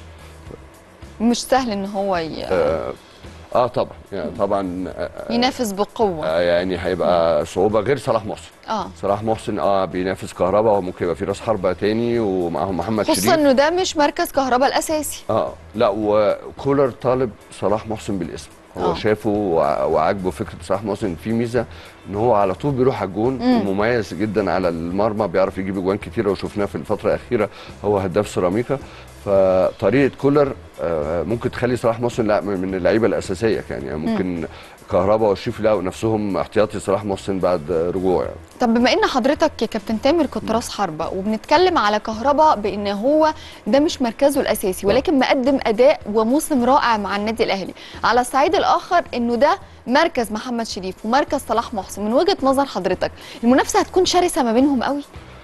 مش سهل ان هو ي... اه, آه طبعا يعني طبعا آه ينافس بقوه. آه يعني هيبقى صعوبه غير صلاح محسن. اه صلاح محسن اه بينافس كهربا، وممكن يبقى في راس حربه تاني ومعاهم محمد شريف، خصوصا انه ده مش مركز كهربا الاساسي. اه لا وكولر طالب صلاح محسن بالاسم، هو آه. شافه وعاجبه فكره صلاح محسن، في ميزه ان هو على طول بيروح على الجون ومميز جدا على المرمى، بيعرف يجيب اجوان كتيره وشفناه في الفتره الاخيره هو هداف سيراميكا، فطريقه كولر ممكن تخلي صلاح محسن لا من اللعيبه الاساسيه يعني, يعني ممكن م. كهربا والشريف لقوا نفسهم احتياطي صلاح محسن بعد رجوعه يعني. طب بما ان حضرتك يا كابتن تامر كنت راس حربه وبنتكلم على كهربا بان هو ده مش مركزه الاساسي ولكن مقدم اداء وموسم رائع مع النادي الاهلي، على الصعيد الاخر انه ده مركز محمد شريف ومركز صلاح محسن، من وجهه نظر حضرتك المنافسه هتكون شرسه ما بينهم قوي؟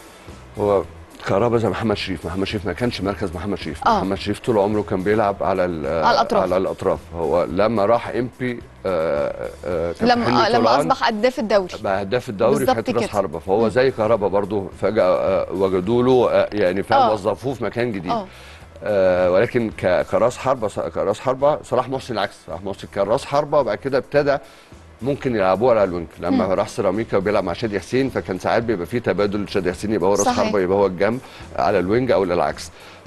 هو كهربا زي محمد شريف، محمد شريف ما كانش مركز محمد شريف، آه. محمد شريف طول عمره كان بيلعب على على الاطراف على الاطراف، هو لما راح امبي آه آه لما آه لما اصبح هداف الدوري بقى هداف الدوري في حته راس حربه، فهو زي كهربا برضه فجاه آه وجدوا له آه يعني فاهم آه. وظفوه في مكان جديد. آه. آه ولكن كراس حربه كراس حربه صلاح محسن العكس، صلاح محسن كان راس حربه وبعد كده ابتدى ممكن يلعبوه على الوينج، لما مم. راح سيراميكا وبيلعب مع شادي حسين فكان ساعات بيبقى فيه تبادل، شادي حسين يبقى هو راس حربه يبقى هو الجنب على الوينج او العكس.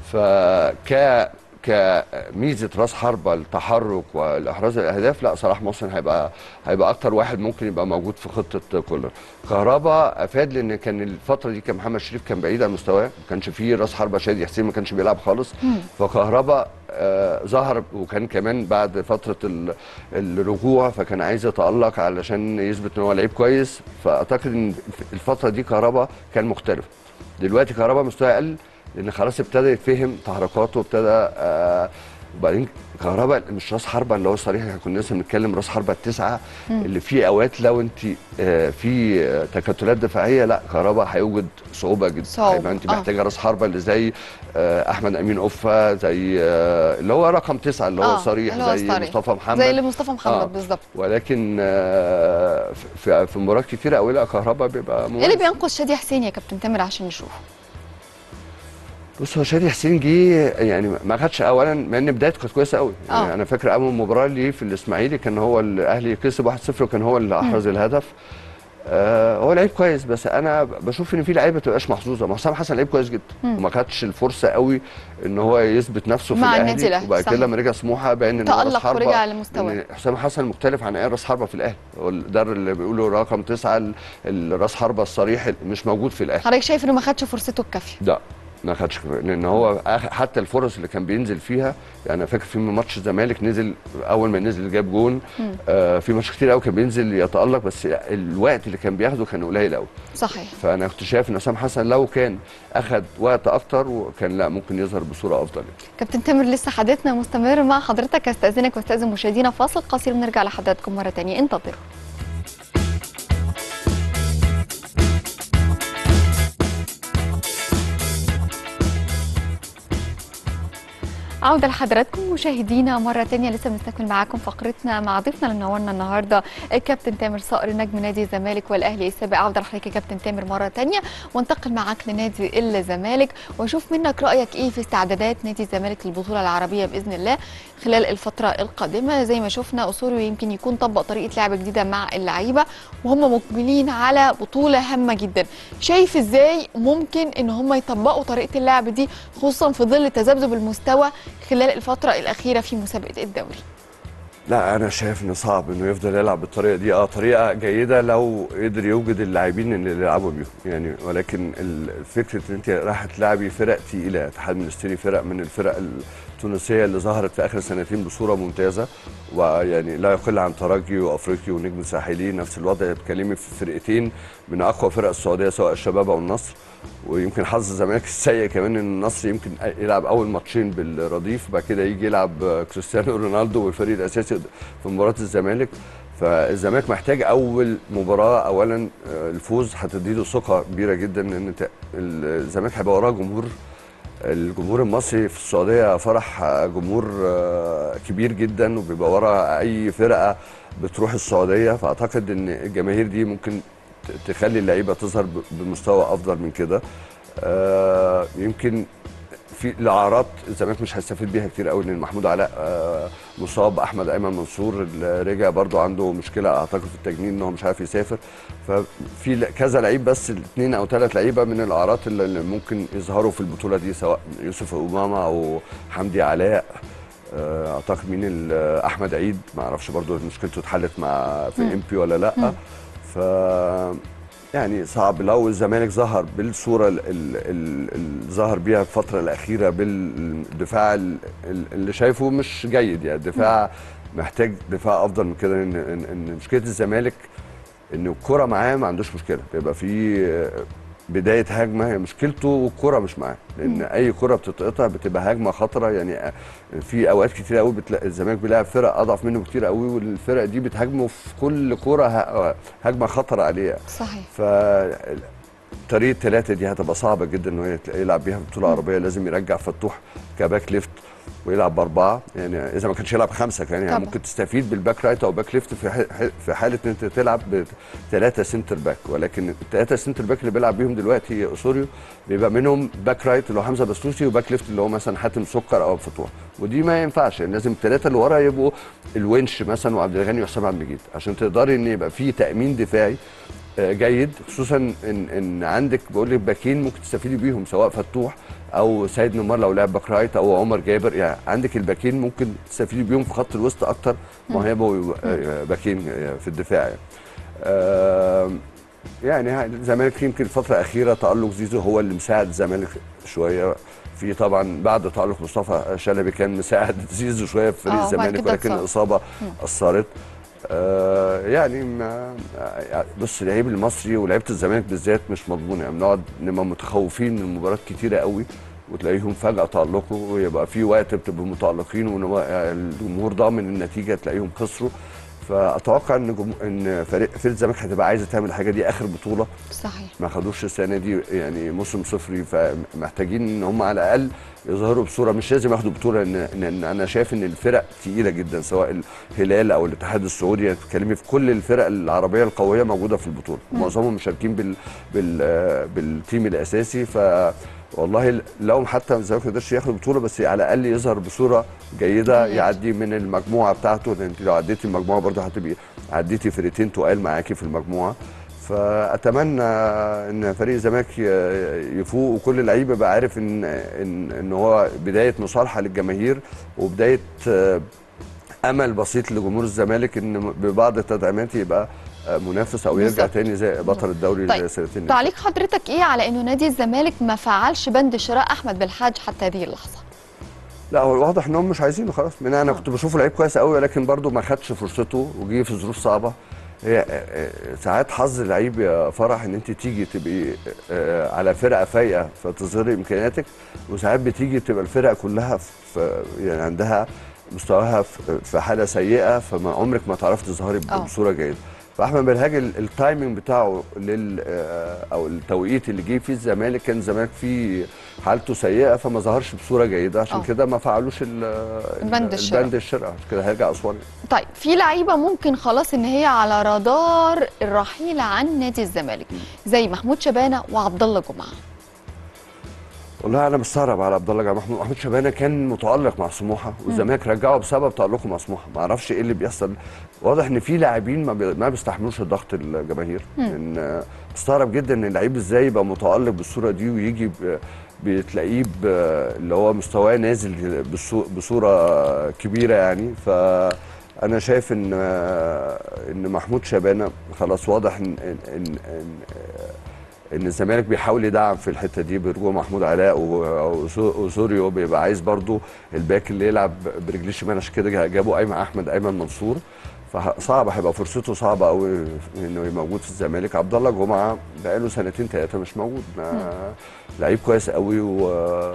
فك كميزه راس حربه التحرك والاحراز الاهداف لا صلاح محسن هيبقى هيبقى اكتر واحد ممكن يبقى موجود في خطه كولر. كهربا افاد لان كان الفتره دي كان محمد شريف كان بعيد عن مستواه، ما كانش فيه راس حربه، شادي حسين ما كانش بيلعب خالص، مم. فكهربا آه ظهر وكان كمان بعد فتره الرجوع فكان عايز يتالق علشان يثبت ان هو لعيب كويس، فاعتقد ان الفتره دي كهربا كان مختلف. دلوقتي كهربا مستواه اقل لان خلاص ابتدى يتفهم تحركاته، ابتدى آه وبعدين كهربا مش راس حربه اللي هو صريح، احنا كنا لسه بنتكلم راس حربه التسعه اللي في اوقات لو انت آه في آه تكتلات دفاعيه لا كهربا هيوجد صعوبه جدا، هيبقى انت محتاجه آه. راس حربه اللي زي آه احمد امين اوفا، زي آه اللي هو رقم تسعه اللي هو آه صريح، زي صريح. مصطفى محمد زي اللي مصطفى محمد آه بالظبط. ولكن آه في, في مباريات كتيره قوي لا كهربا بيبقى ايه اللي بينقص شادي حسين يا كابتن تامر عشان نشوفه؟ بص هو شادي حسين جه يعني ما خدش اولا، مع ان بدايته كانت كويسه قوي يعني. انا فاكر اول مباراه ليه في الاسماعيلي كان هو الاهلي كسب واحد صفر وكان هو اللي احرز الهدف. آه هو لعيب كويس، بس انا بشوف ان في لعيبه ما بتبقاش محظوظه، ما حسام حسن لعيب كويس جدا مم. وما خدش الفرصه قوي ان هو يثبت نفسه في الاهلي، وبعد كده لما رجع سموحه باين ان هو راس حربه ورجع لمستواه. حسام حسن مختلف عن اي راس حربه في الاهلي، هو ده اللي بيقولوا رقم تسعه الراس حربه الصريح مش موجود في الاهلي. حضرتك شايف انه ما خدش فرصته الكافيه؟ لا ما خدش، لان هو حتى الفرص اللي كان بينزل فيها يعني انا فاكر في ماتش الزمالك نزل اول ما نزل جاب جون، آه في ماتش كتير قوي كان بينزل يتالق بس الوقت اللي كان بياخده كان قليل قوي. صحيح. فانا كنت شايف ان حسام حسن لو كان اخذ وقت اكتر وكان لا ممكن يظهر بصوره افضل. كابتن تامر لسه حديثنا مستمر مع حضرتك، استاذنك واستاذن مشاهدينا فاصل قصير ونرجع لحضراتكم مره ثانيه، انتظروا. عودة لحضراتكم مشاهدينا مرة تانية، لسه بنستكمل معاكم فقرتنا مع ضيفنا اللي منورنا النهارده الكابتن تامر صقر نجم نادي الزمالك والاهلي السابق. عودة لحضرتك يا كابتن تامر مرة تانية، وانتقل معاك لنادي الزمالك واشوف منك رأيك ايه في استعدادات نادي الزمالك للبطولة العربية بإذن الله خلال الفترة القادمة. زي ما شفنا أسوريو يمكن يكون طبق طريقة لعب جديدة مع اللعيبة وهم مقبلين على بطولة هامة جدا. شايف ازاي ممكن ان هم يطبقوا طريقة اللعب دي خصوصا في ظل تذبذب المستوى خلال الفترة الأخيرة في مسابقة الدوري؟ لا انا شايف انه صعب انه يفضل يلعب بالطريقه دي. اه طريقه جيده لو قدر يوجد اللاعبين اللي يلعبوا بيهم يعني، ولكن الفكره ان انت رايحه تلعبي فرق تقيله، اتحاد منستيري فرق من الفرق التونسيه اللي ظهرت في اخر سنتين بصوره ممتازه، ويعني لا يقل عن ترجي وافريقي ونجم ساحلي. نفس الوضع بتكلمي في فرقتين من اقوى فرق السعوديه سواء الشباب او النصر. ويمكن حظ الزمالك السيء كمان ان النصر يمكن يلعب اول ماتشين بالرديف، بعد كده يجي يلعب كريستيانو رونالدو والفريق الاساسي في مباراه الزمالك. فالزمالك محتاج اول مباراه اولا الفوز، هتديله ثقه كبيره جدا ان الزمالك هيبقى وراه جمهور. الجمهور المصري في السعوديه فرح جمهور كبير جدا وبيبقى ورا اي فرقه بتروح السعوديه، فاعتقد ان الجماهير دي ممكن تخلي اللعيبه تظهر بمستوى افضل من كده. آه يمكن في الاعارات الزمالك مش هيستفيد بيها كتير قوي لان محمود علاء آه مصاب، احمد ايمن منصور اللي رجع برضو عنده مشكله اعتقد في التجنين ان هو مش عارف يسافر. ففي كذا لعيب بس اثنين او ثلاث لعيبه من الاعارات اللي ممكن يظهروا في البطوله دي، سواء يوسف امامه او حمدي علاء. اعتقد مين احمد عيد ما اعرفش برضو مشكلته اتحلت مع في امبي ولا لا. ف يعني صعب لو الزمالك ظهر بالصوره اللي ظهر بيها الفتره الاخيره بالدفاع اللي شايفه مش جيد. يعني الدفاع محتاج دفاع افضل من كده. ان ان مشكله الزمالك ان الكره معاه ما عندوش مشكله، بيبقى في بدايه هجمه هي مشكلته والكره مش معاه، لان اي كره بتتقطع بتبقى هجمه خطره. يعني في اوقات كتير قوي بتلاقي الزمالك بيلعب فرق اضعف منه كتير قوي والفرق دي بتهاجمه في كل كره هجمه خطره عليها. صحيح. ف طريقه ثلاثه دي هتبقى صعبه جدا انه يلعب بيها في بطوله عربيه. لازم يرجع فتوح كباك ليفت ويلعب باربعه، يعني اذا ما كانش يلعب خمسه كان يعني ممكن تستفيد بالباك رايت او باك ليفت في في حاله ان انت تلعب بثلاثه سنتر باك. ولكن الثلاثه سنتر باك اللي بيلعب بيهم دلوقتي اسوريو بيبقى منهم باك رايت اللي هو حمزه بسوسي وباك ليفت اللي هو مثلا حاتم سكر او فتوح، ودي ما ينفعش. يعني لازم الثلاثه اللي ورا يبقوا الونش مثلا وعبد الغني وحسام عبد المجيد عشان تقدري ان يبقى في تامين دفاعي جيد، خصوصا ان ان عندك بقول لك باكين ممكن تستفيدي بيهم سواء فتوح او سيد نمار لو لعب باك رايت او عمر جابر. يعني عندك الباكين ممكن تستفيدي بيهم في خط الوسط اكتر ما هيبقوا باكين في الدفاع. يعني آه يعني الزمالك يمكن الفتره الاخيره تالق زيزو هو اللي مساعد الزمالك شويه في، طبعا بعد تالق مصطفى شلبي كان مساعد زيزو شويه في فريق الزمالك ولكن الاصابه اثرت. آه يعني ما بص اللعيب المصري ولعيبه الزمالك بالذات مش مضمونه. يعني بنقعد نبقى متخوفين من مباريات كتيره قوي وتلاقيهم فجاه تالقوا، ويبقى في وقت بتبقوا متالقين والجمهور ضامن النتيجه تلاقيهم خسروا. فاتوقع ان جم... ان فريق فريق الزمالك هتبقى عايزه تعمل الحاجه دي اخر بطوله. صحيح. ما خدوش السنه دي يعني موسم صفري، فمحتاجين ان هم على الاقل يظهروا بصوره. مش لازم ياخدوا بطوله ان, إن انا شايف ان الفرق تقيله جدا سواء الهلال او الاتحاد السعودي. يعني بتتكلمي في كل الفرق العربيه القويه موجوده في البطوله، معظمهم مشاركين بال بال بالتيم الاساسي. ف والله لو حتى الزمالك ما قدرش ياخد بطوله بس على الاقل يظهر بصوره جيده يعدي من المجموعه بتاعته، لان انت لو عديتي المجموعه برضه هتبقي عديتي فرقتين تقال معاكي في المجموعه. فاتمنى ان فريق الزمالك يفوق وكل اللعيبه يبقى عارف ان ان ان هو بدايه مصالحه للجماهير وبدايه امل بسيط لجمهور الزمالك ان ببعض التدعيمات يبقى منافس او يرجع تاني زي بطل الدوري. طيب. زي سنتين. تعليق حضرتك ايه على انه نادي الزمالك ما فعلش بند شراء احمد بالحاج حتى هذه اللحظه؟ لا هو واضح انهم مش عايزينه خلاص. من انا كنت بشوفه لعيب كويس قوي ولكن برده ما خدش فرصته وجي في ظروف صعبه. هي ساعات حظ اللعيب يا فرح ان انت تيجي تبقي على فرقه فايقه فتظهري امكانياتك، وساعات بتيجي تبقى الفرقه كلها في يعني عندها مستواها في حاله سيئه فما عمرك ما تعرفي تظهري بصوره جيده. فاحمد بلهاج التايمنج بتاعه لل او التوقيت اللي جه فيه الزمالك كان الزمالك فيه حالته سيئه فما ظهرش بصوره جيده، عشان كده ما فعلوش البند الشراء البند الشراء عشان كده هيرجع اسوان. طيب في لعيبه ممكن خلاص ان هي على رادار الرحيل عن نادي الزمالك زي محمود شبانه وعبد الله جمعه. والله انا مستغرب على عبد الله جمعه. محمود محمود شبانه كان متالق مع سموحه والزمالك رجعه بسبب تالقه مع سموحه، ما اعرفش ايه اللي بيحصل. واضح ان في لاعبين ما, بي... ما بيستحملوش الضغط الجماهير. ان مستغرب جدا ان اللعيب ازاي يبقى متالق بالصوره دي ويجي ب... بتلاقيه ب... اللي هو مستواه نازل بصو... بصوره كبيره يعني. ف انا شايف ان ان محمود شبانه خلاص واضح ان ان, إن... إن... ان الزمالك بيحاول يدعم في الحته دي برجوع محمود علاء وسوريو، بيبقى عايز برضو الباك اللي يلعب برجليه الشمال، عشان كده جابوا ايمن احمد ايمن منصور. فصعب هيبقى فرصته صعبه قوي انه يبقى موجود في الزمالك. عبد الله جمعه بقاله سنتين ثلاثه مش موجود، لعيب كويس قوي و...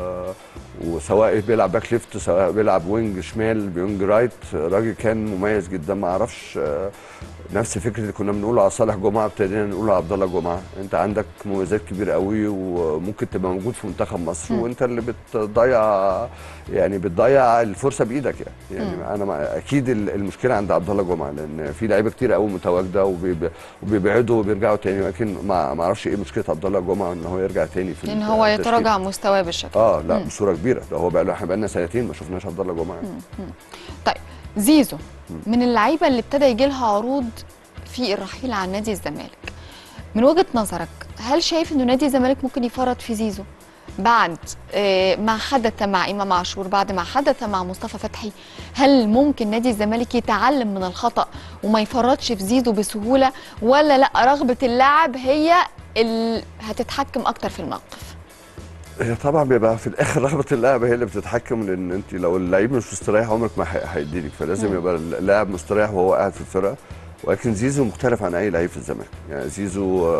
وسواء بيلعب باك ليفت سواء بيلعب وينج شمال وينج رايت، راجل كان مميز جدا. ما اعرفش نفس فكره اللي كنا بنقوله على صالح جمعه ابتدينا نقوله على عبد الله جمعه. انت عندك مميزات كبيره قوي وممكن تبقى موجود في منتخب مصر م. وانت اللي بتضيع يعني بتضيع الفرصه بايدك يعني, يعني م. انا اكيد المشكله عند عبد الله جمعه لان في لعيبه كتير قوي متواجده وبيبعدوا وبيرجعوا تاني، لكن ما اعرفش ايه مشكله عبد الله جمعه ان هو يرجع تاني في ان هو يتراجع مستواه بالشكل اه لا م. بصوره كبيره. ده هو بقى له احنا بقى لنا سنتين ما شفناش عبد الله جمعه. طيب زيزو من اللعيبه اللي ابتدى يجي لها عروض في الرحيل عن نادي الزمالك، من وجهه نظرك هل شايف انه نادي الزمالك ممكن يفرط في زيزو بعد ما حدث مع امام عاشور، بعد ما حدث مع مصطفى فتحي؟ هل ممكن نادي الزمالك يتعلم من الخطا وما يفرطش في زيزو بسهوله، ولا لا رغبه اللاعب هي اللي هتتحكم اكتر في الموقف؟ هي طبعا بيبقى في الاخر رغبه اللاعب هي اللي بتتحكم، لان انت لو اللعيب مش مستريح عمرك ما هيديلك، فلازم يبقى اللاعب مستريح وهو قاعد في الفرقه. ولكن زيزو مختلف عن اي لعيب في الزمالك. يعني زيزو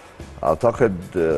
اعتقد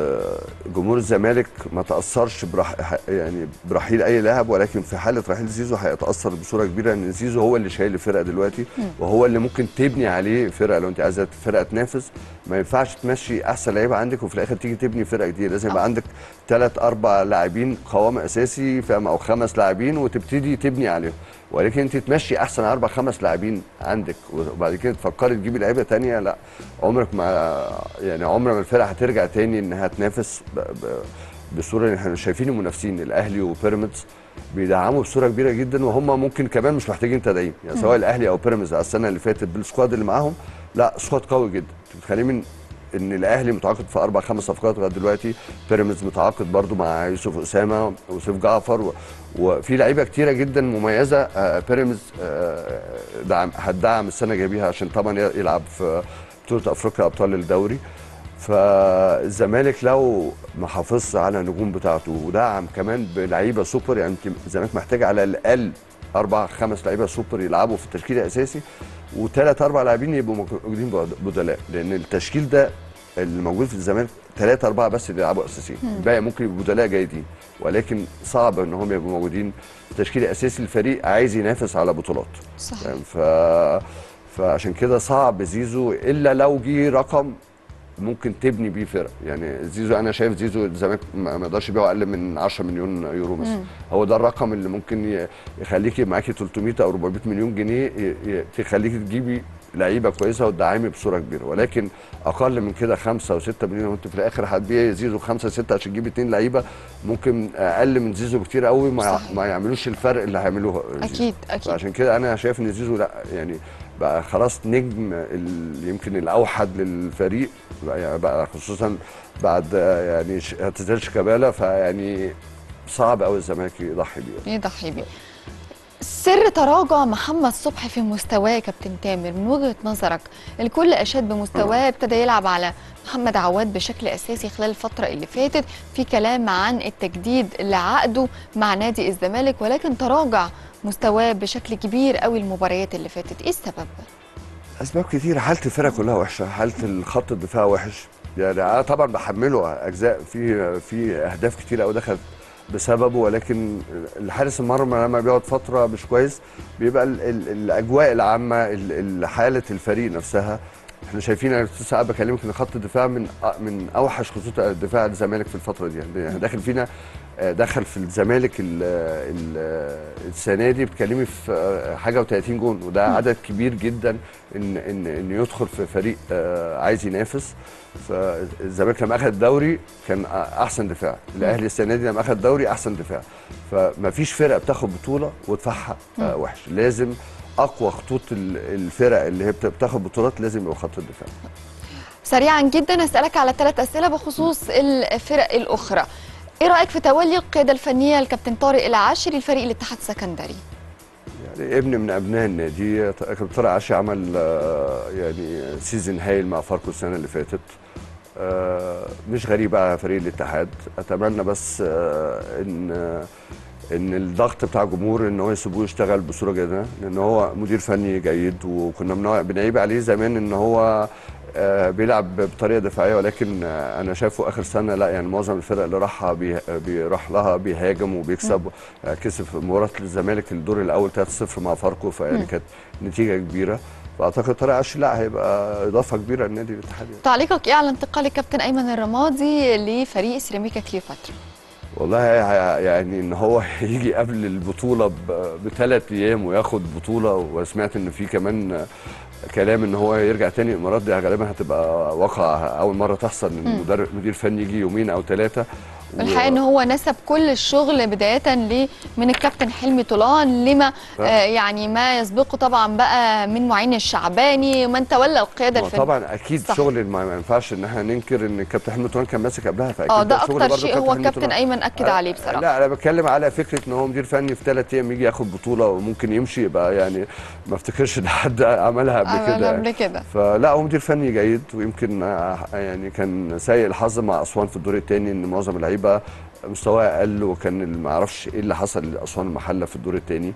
جمهور الزمالك ما تاثرش برح يعني برحيل اي لاعب، ولكن في حاله رحيل زيزو هيتاثر بصوره كبيره، لان زيزو هو اللي شايل الفرقه دلوقتي وهو اللي ممكن تبني عليه فرقه. لو انت عايزه فرقه تنافس ما ينفعش تمشي احسن لعيبه عندك وفي الاخر تيجي تبني فرقه جديده، لازم يبقى عندك ثلاث اربع لاعبين قوام اساسي فاهم، او خمس لاعبين وتبتدي تبني عليهم. ولكن انت تمشي احسن اربع خمس لاعبين عندك وبعد كده تفكري تجيبي لعيبه ثانيه، لا عمرك ما يعني عمر ما الفرقه هترجع تاني انها تنافس بصوره اللي احنا شايفين. المنافسين الاهلي وبيراميدز بيدعموا بصوره كبيره جدا وهم ممكن كمان مش محتاجين تدعيم، يعني سواء الاهلي او بيراميدز على السنه اللي فاتت بالسكواد اللي معاهم، لا سكواد قوي جدا. بتخليه من ان الاهلي متعاقد في اربع خمس صفقات لغايه دلوقتي، بيراميدز متعاقد برضو مع يوسف اسامه ويوسف جعفر و... وفي لعيبه كتيره جدا مميزه. بيراميدز دعم هتدعم السنه الجايه بيها عشان طبعا يلعب في بطوله افريقيا ابطال الدوري. فالزمالك لو ما حافظش على النجوم بتاعته ودعم كمان بلعيبه سوبر، يعني الزمالك محتاج على الاقل اربع خمس لعيبه سوبر يلعبوا في التشكيل الاساسي وثلاث اربع لاعبين يبقوا موجودين بدلاء، لان التشكيل ده اللي موجود في الزمالك ثلاثه اربعه بس اللي يلعبوا اساسيين، الباقي ممكن يبقوا بدلاء جيدين، ولكن صعب ان هم يبقوا موجودين في التشكيل الاساسي. الفريق عايز ينافس على بطولات صحيح. ف... فعشان كده صعب زيزو الا لو جه رقم ممكن تبني بيه فرقه. يعني زيزو انا شايف زيزو الزمالك ما يقدرش يبيعه اقل من عشرة مليون يورو مثلا، هو ده الرقم اللي ممكن يخليكي معاكي ثلاثمائة او أربعمائة مليون جنيه تخليكي تجيبي لعيبه كويسه وتدعمي بصوره كبيره. ولكن اقل من كده خمسة وستة مليون وانت في الاخر هتبيعي زيزو خمسة ستة عشان تجيبي اثنين لعيبه ممكن اقل من زيزو بكتير قوي ما, ما يعملوش الفرق اللي هيعملوه اكيد اكيد. عشان كده انا شايف ان زيزو لا يعني بقى خلاص نجم يمكن الاوحد للفريق بقى خصوصا بعد يعني اعتزال شيكابالا، فيعني صعب قوي الزمالك يضحي بيه يضحي بيه. سر تراجع محمد صبحي في مستواه كابتن تامر من وجهه نظرك؟ الكل اشاد بمستواه، ابتدى يلعب على محمد عواد بشكل اساسي خلال الفتره اللي فاتت، في كلام عن التجديد لعقده مع نادي الزمالك، ولكن تراجع مستواه بشكل كبير قوي المباريات اللي فاتت، ايه السبب؟ اسباب كتير، حاله الفرقه كلها وحشه، حاله الخط الدفاع وحش. يعني انا طبعا بحمله اجزاء في في اهداف كتير قوي دخلت بسببه، ولكن الحارس المرمى لما بيقعد فتره مش كويس بيبقى ال ال الاجواء العامه، حاله الفريق نفسها احنا شايفين، انا كنت ساعات بكلمك ان خط الدفاع من من اوحش خطوط دفاع الزمالك في الفتره دي، يعني داخل فينا دخل في الزمالك ال ال السنه دي بتكلمي في حاجه و30 جون، وده عدد كبير جدا ان ان ان يدخل في فريق عايز ينافس. فالزمالك لما اخذ الدوري كان احسن دفاع، الاهلي السنه دي لما اخذ الدوري احسن دفاع. فما فيش فرقه بتاخد بطوله ودفاعها وحش، لازم اقوى خطوط الفرق اللي هي بتاخد بطولات لازم يبقى خط الدفاع. سريعا جدا هسألك على ثلاث أسئلة بخصوص الفرق الأخرى. ايه رأيك في تولي القيادة الفنية الكابتن طارق العاشري لفريق الاتحاد السكندري؟ يعني ابن من ابناء النادي، كابتن طارق العاشري عمل يعني سيزون هايل مع فاركو السنة اللي فاتت. مش غريب على فريق الاتحاد، اتمنى بس ان ان الضغط بتاع الجمهور ان هو يسيبوه يشتغل بصوره جيده، لان هو مدير فني جيد، وكنا بنعيب عليه زمان ان هو بيلعب بطريقه دفاعيه، ولكن انا شايفه اخر سنه لا، يعني معظم الفرق اللي راحها بيروح لها بيهاجم وبيكسب. كسب مباراه الزمالك الدور الاول ثلاثة صفر مع فاركو، فيعني كانت نتيجه كبيره. فاعتقد طارق عاشري لا هيبقى اضافه كبيره للنادي الاتحاد. تعليقك ايه على انتقال الكابتن ايمن الرمادي لفريق سيراميكا كليوباترا؟ والله يعني ان هو يجي قبل البطوله بثلاث ايام وياخد بطوله، وسمعت ان في كمان كلام ان هو يرجع تاني الامارات، دي غالبا هتبقى واقع اول مره تحصل ان مدرب مدير فني يجي يومين او ثلاثه. الحقيقه ان هو نسب كل الشغل بدايه ل من الكابتن حلمي طولان لما آه يعني ما يسبقه طبعا بقى من معين الشعباني من تولى القياده الفنيه. طبعا اكيد صح. شغل ما ينفعش ان احنا ننكر ان الكابتن حلمي طولان كان ماسك قبلها، فاكيد اه ده اكتر شيء هو الكابتن ايمن اكد آه عليه بصراحه. لا انا بتكلم على فكره ان هو مدير فني في ثلاث ايام يجي ياخد بطوله وممكن يمشي، يبقى يعني ما افتكرش ان حد عملها قبل كده قبل كده. فلا هو مدير فني جيد، ويمكن يعني كان سيء الحظ مع اسوان في الدور الثاني ان معظم اللعيبه مستواها اقل، وكان ما اعرفش ايه اللي حصل لاسوان المحله في الدور الثاني.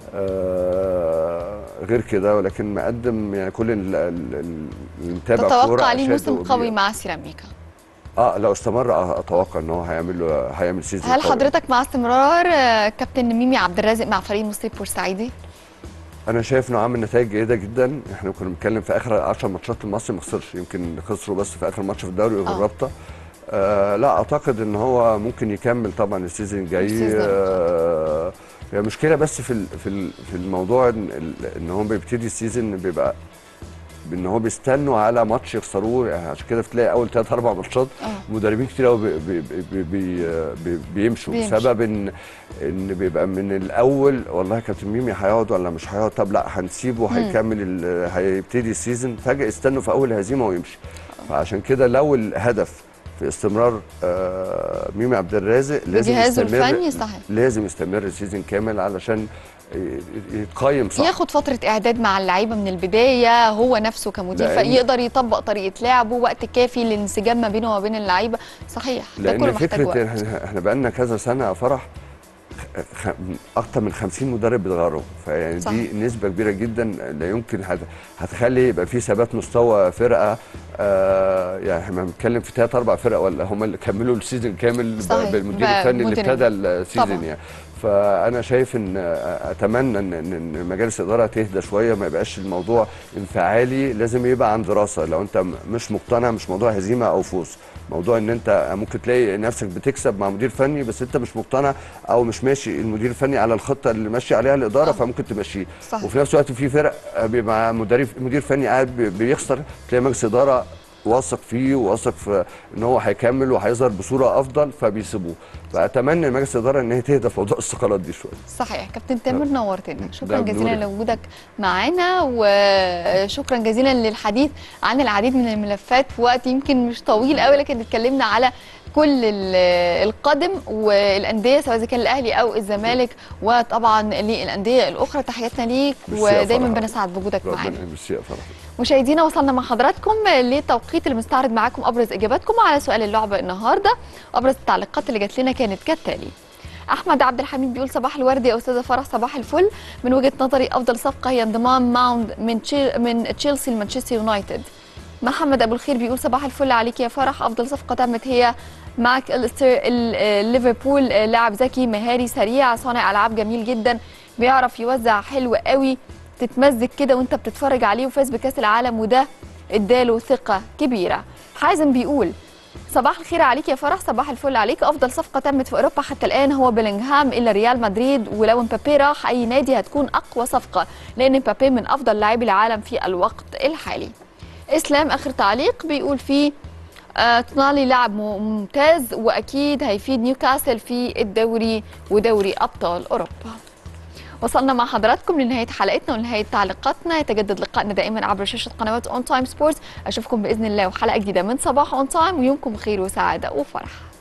آه غير كده، ولكن مقدم يعني كل اللي متابع كوره. تتوقع عليه موسم قوي مع سيراميكا؟ اه لو استمر اتوقع ان هو هيعمل هيعمل سيزون. هل حضرتك مع استمرار كابتن ميمي عبد الرازق مع فريق مصري بورسعيدي؟ انا شايف انه عامل نتائج جيده جدا. احنا كنا بنتكلم في اخر عشر ماتشات المصري ما خسرش، يمكن خسروا بس في اخر ماتش في الدوري والرابطه. آه لا اعتقد ان هو ممكن يكمل طبعا السيزون الجاي. آه هي مشكله بس في في في الموضوع ان, إن هو بيبتدي السيزون بيبقى بان هو بيستنوا على ماتش يخسروه، يعني عشان كده بتلاقي اول ثلاث اربع ماتشات مدربين كتير قوي بي بي بي بي بيمشوا بسبب ان ان بيبقى من الاول والله كابتن ميمي هيقعد ولا مش هيقعد، طب لا هنسيبه هيكمل هيبتدي السيزون، فجاه يستنوا في اول هزيمه ويمشي. فعشان كده لو الهدف في استمرار آه ميمي عبد الرازق لازم يستمر الفني صحيح. لازم يستمر السيزون كامل علشان يتقيم صح، ياخد فتره اعداد مع اللعيبه من البدايه، هو نفسه كمدير يقدر يطبق طريقه لعبه، وقت كافي للانسجام ما بينه وما بين اللعيبه. صحيح ده كله محتاج وقت. احنا بقالنا كذا سنه يا فرح اكتر من خمسين مدرب بيتغيروا، فيعني صح. دي نسبه كبيره جدا لا يمكن هتخلي يبقى في ثبات مستوى فرقه. آه يعني احنا بنتكلم في ثلاث اربع فرق ولا هم اللي كملوا السيزون كامل بالمدير الفني اللي ابتدى السيزون يعني. فانا شايف ان اتمنى ان ان مجالس الاداره تهدى شويه، ما يبقاش الموضوع انفعالي، لازم يبقى عن دراسه. لو انت مش مقتنع مش موضوع هزيمه او فوز، موضوع ان انت ممكن تلاقي نفسك بتكسب مع مدير فني بس انت مش مقتنع او مش ماشي المدير الفني على الخطه اللي ماشي عليها الاداره أوه. فممكن تمشيه. وفي نفس الوقت في فرق بيبقى مدرب مدير فني قاعد بيخسر، تلاقي مجلس اداره واثق فيه وواثق في ان هو هيكمل وهيظهر بصوره افضل فبيسيبوه. فاتمنى مجلس الاداره ان هي تهدى في موضوع الثقلات دي شويه. صحيح. كابتن تامر نورتنا، شكرا جزيلا لوجودك معانا، وشكرا جزيلا للحديث عن العديد من الملفات في وقت يمكن مش طويل قوي، لكن اتكلمنا على كل القادم والانديه سواء اذا كان الاهلي او الزمالك، وطبعا للانديه الاخرى. تحياتنا ليك ودايما بنسعد بوجودك معانا. مشاهدينا وصلنا مع حضراتكم للتوقيت اللي بنستعرض معاكم ابرز اجاباتكم على سؤال اللعبه النهارده. ابرز التعليقات اللي جات لنا كانت كالتالي: احمد عبد الحميد بيقول صباح الورد يا استاذه فرح. صباح الفل. من وجهه نظري افضل صفقه هي انضمام ماونت من تشي من تشيلسي لمانشستر يونايتد. محمد ابو الخير بيقول صباح الفل عليك يا فرح. افضل صفقه تمت هي ماك الستر ليفربول، لاعب ذكي مهاري سريع صانع العاب جميل جدا، بيعرف يوزع حلو قوي، تتمزج كده وانت بتتفرج عليه، وفاز بكاس العالم، وده اداله ثقة كبيرة. حازم بيقول صباح الخير عليك يا فرح. صباح الفل عليك. افضل صفقه تمت في اوروبا حتى الان هو بيلينغهام الى ريال مدريد، ولو مبابي راح اي نادي هتكون اقوى صفقه، لان مبابي من افضل لاعبي العالم في الوقت الحالي. اسلام اخر تعليق بيقول فيه آه تونالي لاعب ممتاز واكيد هيفيد نيوكاسل في الدوري ودوري ابطال اوروبا. وصلنا مع حضراتكم لنهايه حلقتنا ونهايه تعليقاتنا. يتجدد لقائنا دائما عبر شاشه قنوات اون تايم سبورتس. اشوفكم باذن الله وحلقه جديده من صباح اون تايم، ويومكم خير وسعاده وفرح.